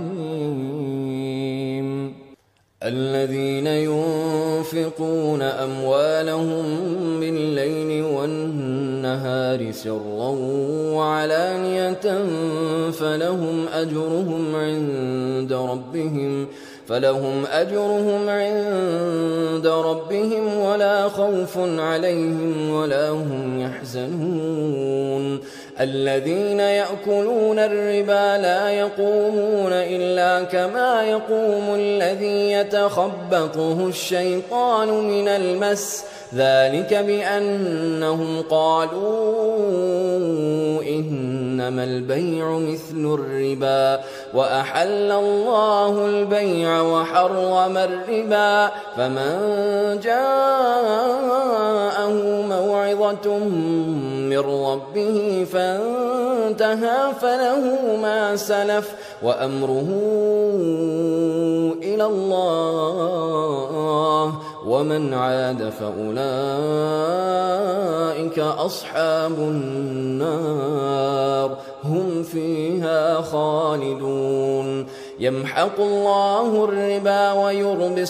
عليم الذين ينفقون أموالهم بالليل والنهار سرا وعلانية فلهم أجرهم عند ربهم فلهم أجرهم عند ربهم ولا خوف عليهم ولا هم يحزنون الذين يأكلون الربا لا يقومون إلا كما يقوم الذي يتخبطه الشيطان من المس ذلك بأنهم قالوا إنما البيع مثل الربا وأحل الله البيع وحرم الربا فمن جاءه موعظة من ربه فانتهى فله ما سلف وأمره إلى الله ومن عاد فأولئك أصحاب النار هم فيها خالدون يمحق الله الربا ويربي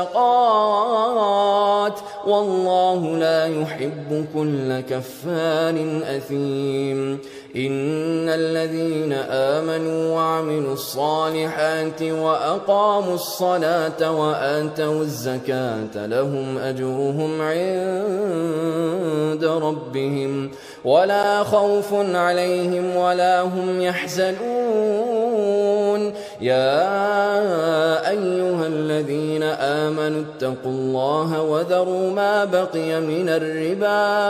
الصدقات والله لا يحب كل كفار أثيم إن الذين آمنوا وعملوا الصالحات وأقاموا الصلاة وآتوا الزكاة لهم أجرهم عند ربهم ولا خوف عليهم ولا هم يحزنون يا أيها الذين آمنوا اتقوا الله وذروا ما بقي من الربا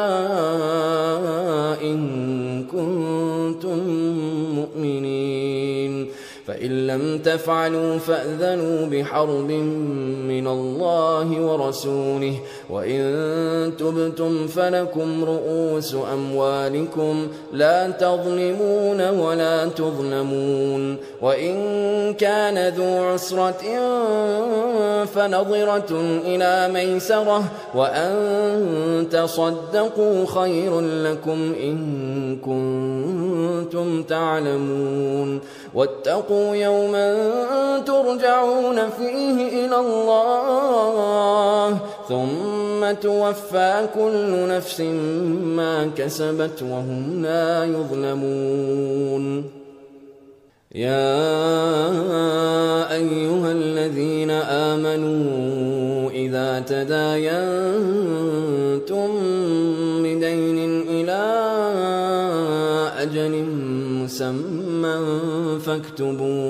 إن كنتم مؤمنين فإن لم تفعلوا فأذنوا بحرب من الله ورسوله وإن تبتم فلكم رؤوس أموالكم لا تظلمون ولا تظلمون وإن كان ذو عسرة فنظرة إلى ميسرة وأن تصدقوا خير لكم إن كنتم تعلمون واتقوا يوما ترجعون فيه إلى الله ثم توفى كل نفس ما كسبت وهم لا يظلمون يا أيها الذين آمنوا إذا تداينتم بدين إلى أجل مسمى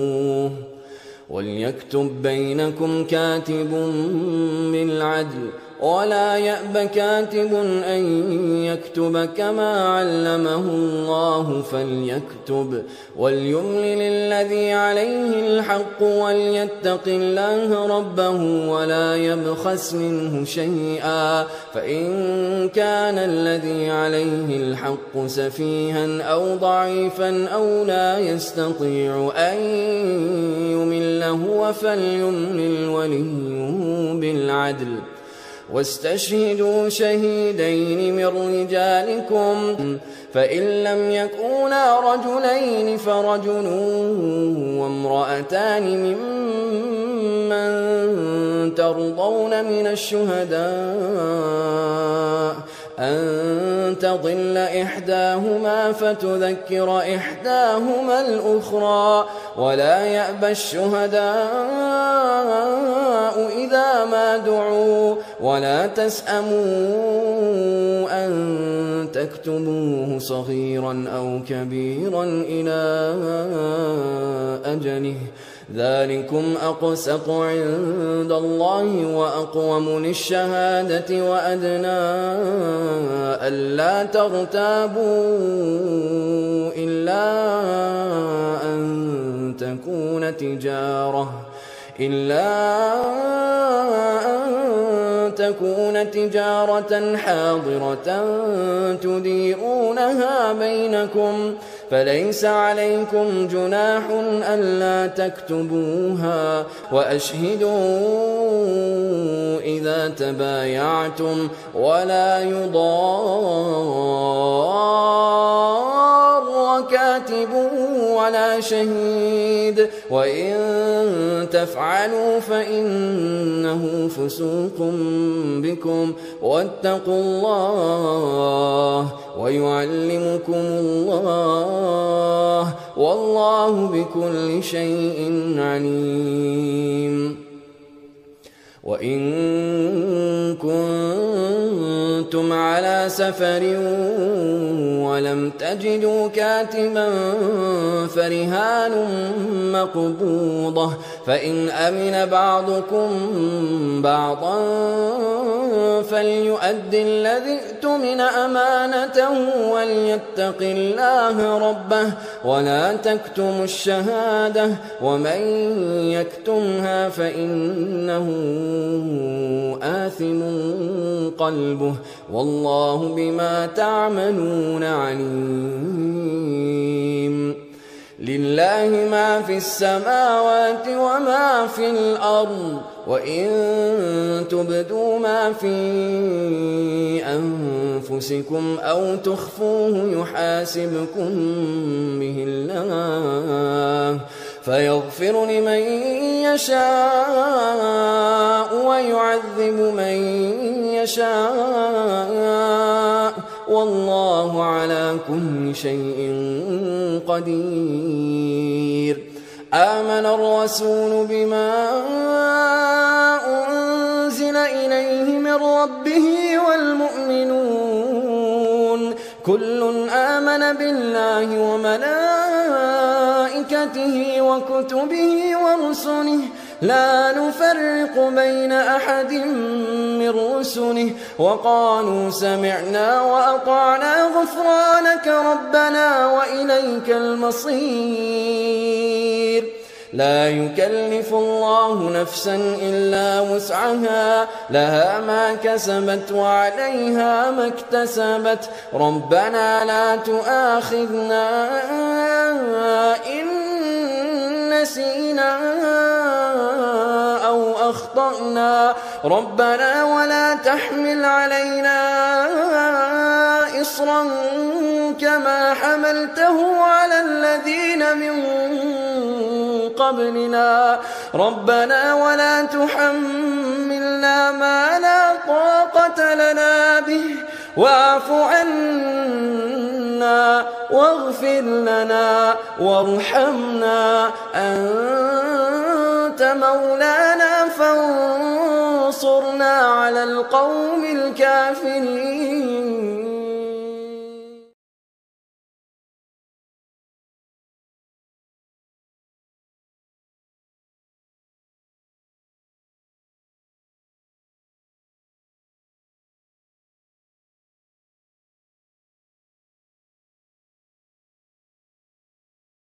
فاكتبوه وليكتب بينكم كاتب بالعدل ولا يأب كاتب أن يكتب كما علمه الله فليكتب وليملل الذي عليه الحق وليتق الله ربه ولا يبخس منه شيئا فإن كان الذي عليه الحق سفيها أو ضعيفا أو لا يستطيع أن يمل هو فليملل وليه بالعدل واستشهدوا شهيدين من رجالكم فإن لم يكونا رجلين فرجل وامرأتان ممن ترضون من الشهداء أن تضل إحداهما فتذكر إحداهما الأخرى ولا يأبى الشهداء إذا ما دعوا ولا تسأموا أن تكتبوه صغيرا أو كبيرا إلى أجله ذلكم أقسط عند الله وأقوم للشهادة وأدنى ألا ترتابوا إلا أن تكون تجارة إلا أن تكون تجارة حاضرة تديرونها بينكم فليس عليكم جناح ألا تكتبوها وأشهدوا إذا تبايعتم ولا يضار كاتب ولا شهيد وإن تفعلوا فإنه فسوق بكم واتقوا الله ويعلمكم الله والله بكل شيء عليم وإن كنتم على سفر ولم تجدوا كاتبا فرهان مقبوضة فإن أمن بعضكم بعضا فليؤد الذي اؤتمن أمانته وليتق الله ربه ولا تكتموا الشهادة ومن يكتمها فإنه آثم قلبه والله بما تعملون عليم لله ما في السماوات وما في الأرض وإن تبدوا ما في أنفسكم أو تخفوه يحاسبكم به الله فيغفر لمن يشاء ويعذب من يشاء والله على كل شيء قدير آمن الرسول بما أنزل إليه من ربه والمؤمنون كل آمن بالله وملائكته وكتبه ورسله لا نفرق بين أحد من رسله وقالوا سمعنا وأطعنا غفرانك ربنا وإليك المصير لا يكلف الله نفسا إلا وسعها لها ما كسبت وعليها ما اكتسبت ربنا لا تؤاخذنا إن نسينا أو أخطأنا ربنا ولا تحمل علينا إصرا كما حملته على الذين من قبلنا ربنا ولا تحملنا ما لا طاقة لنا به واعف عنا واغفر لنا وارحمنا أنت مولانا فانصرنا على القوم الكافرين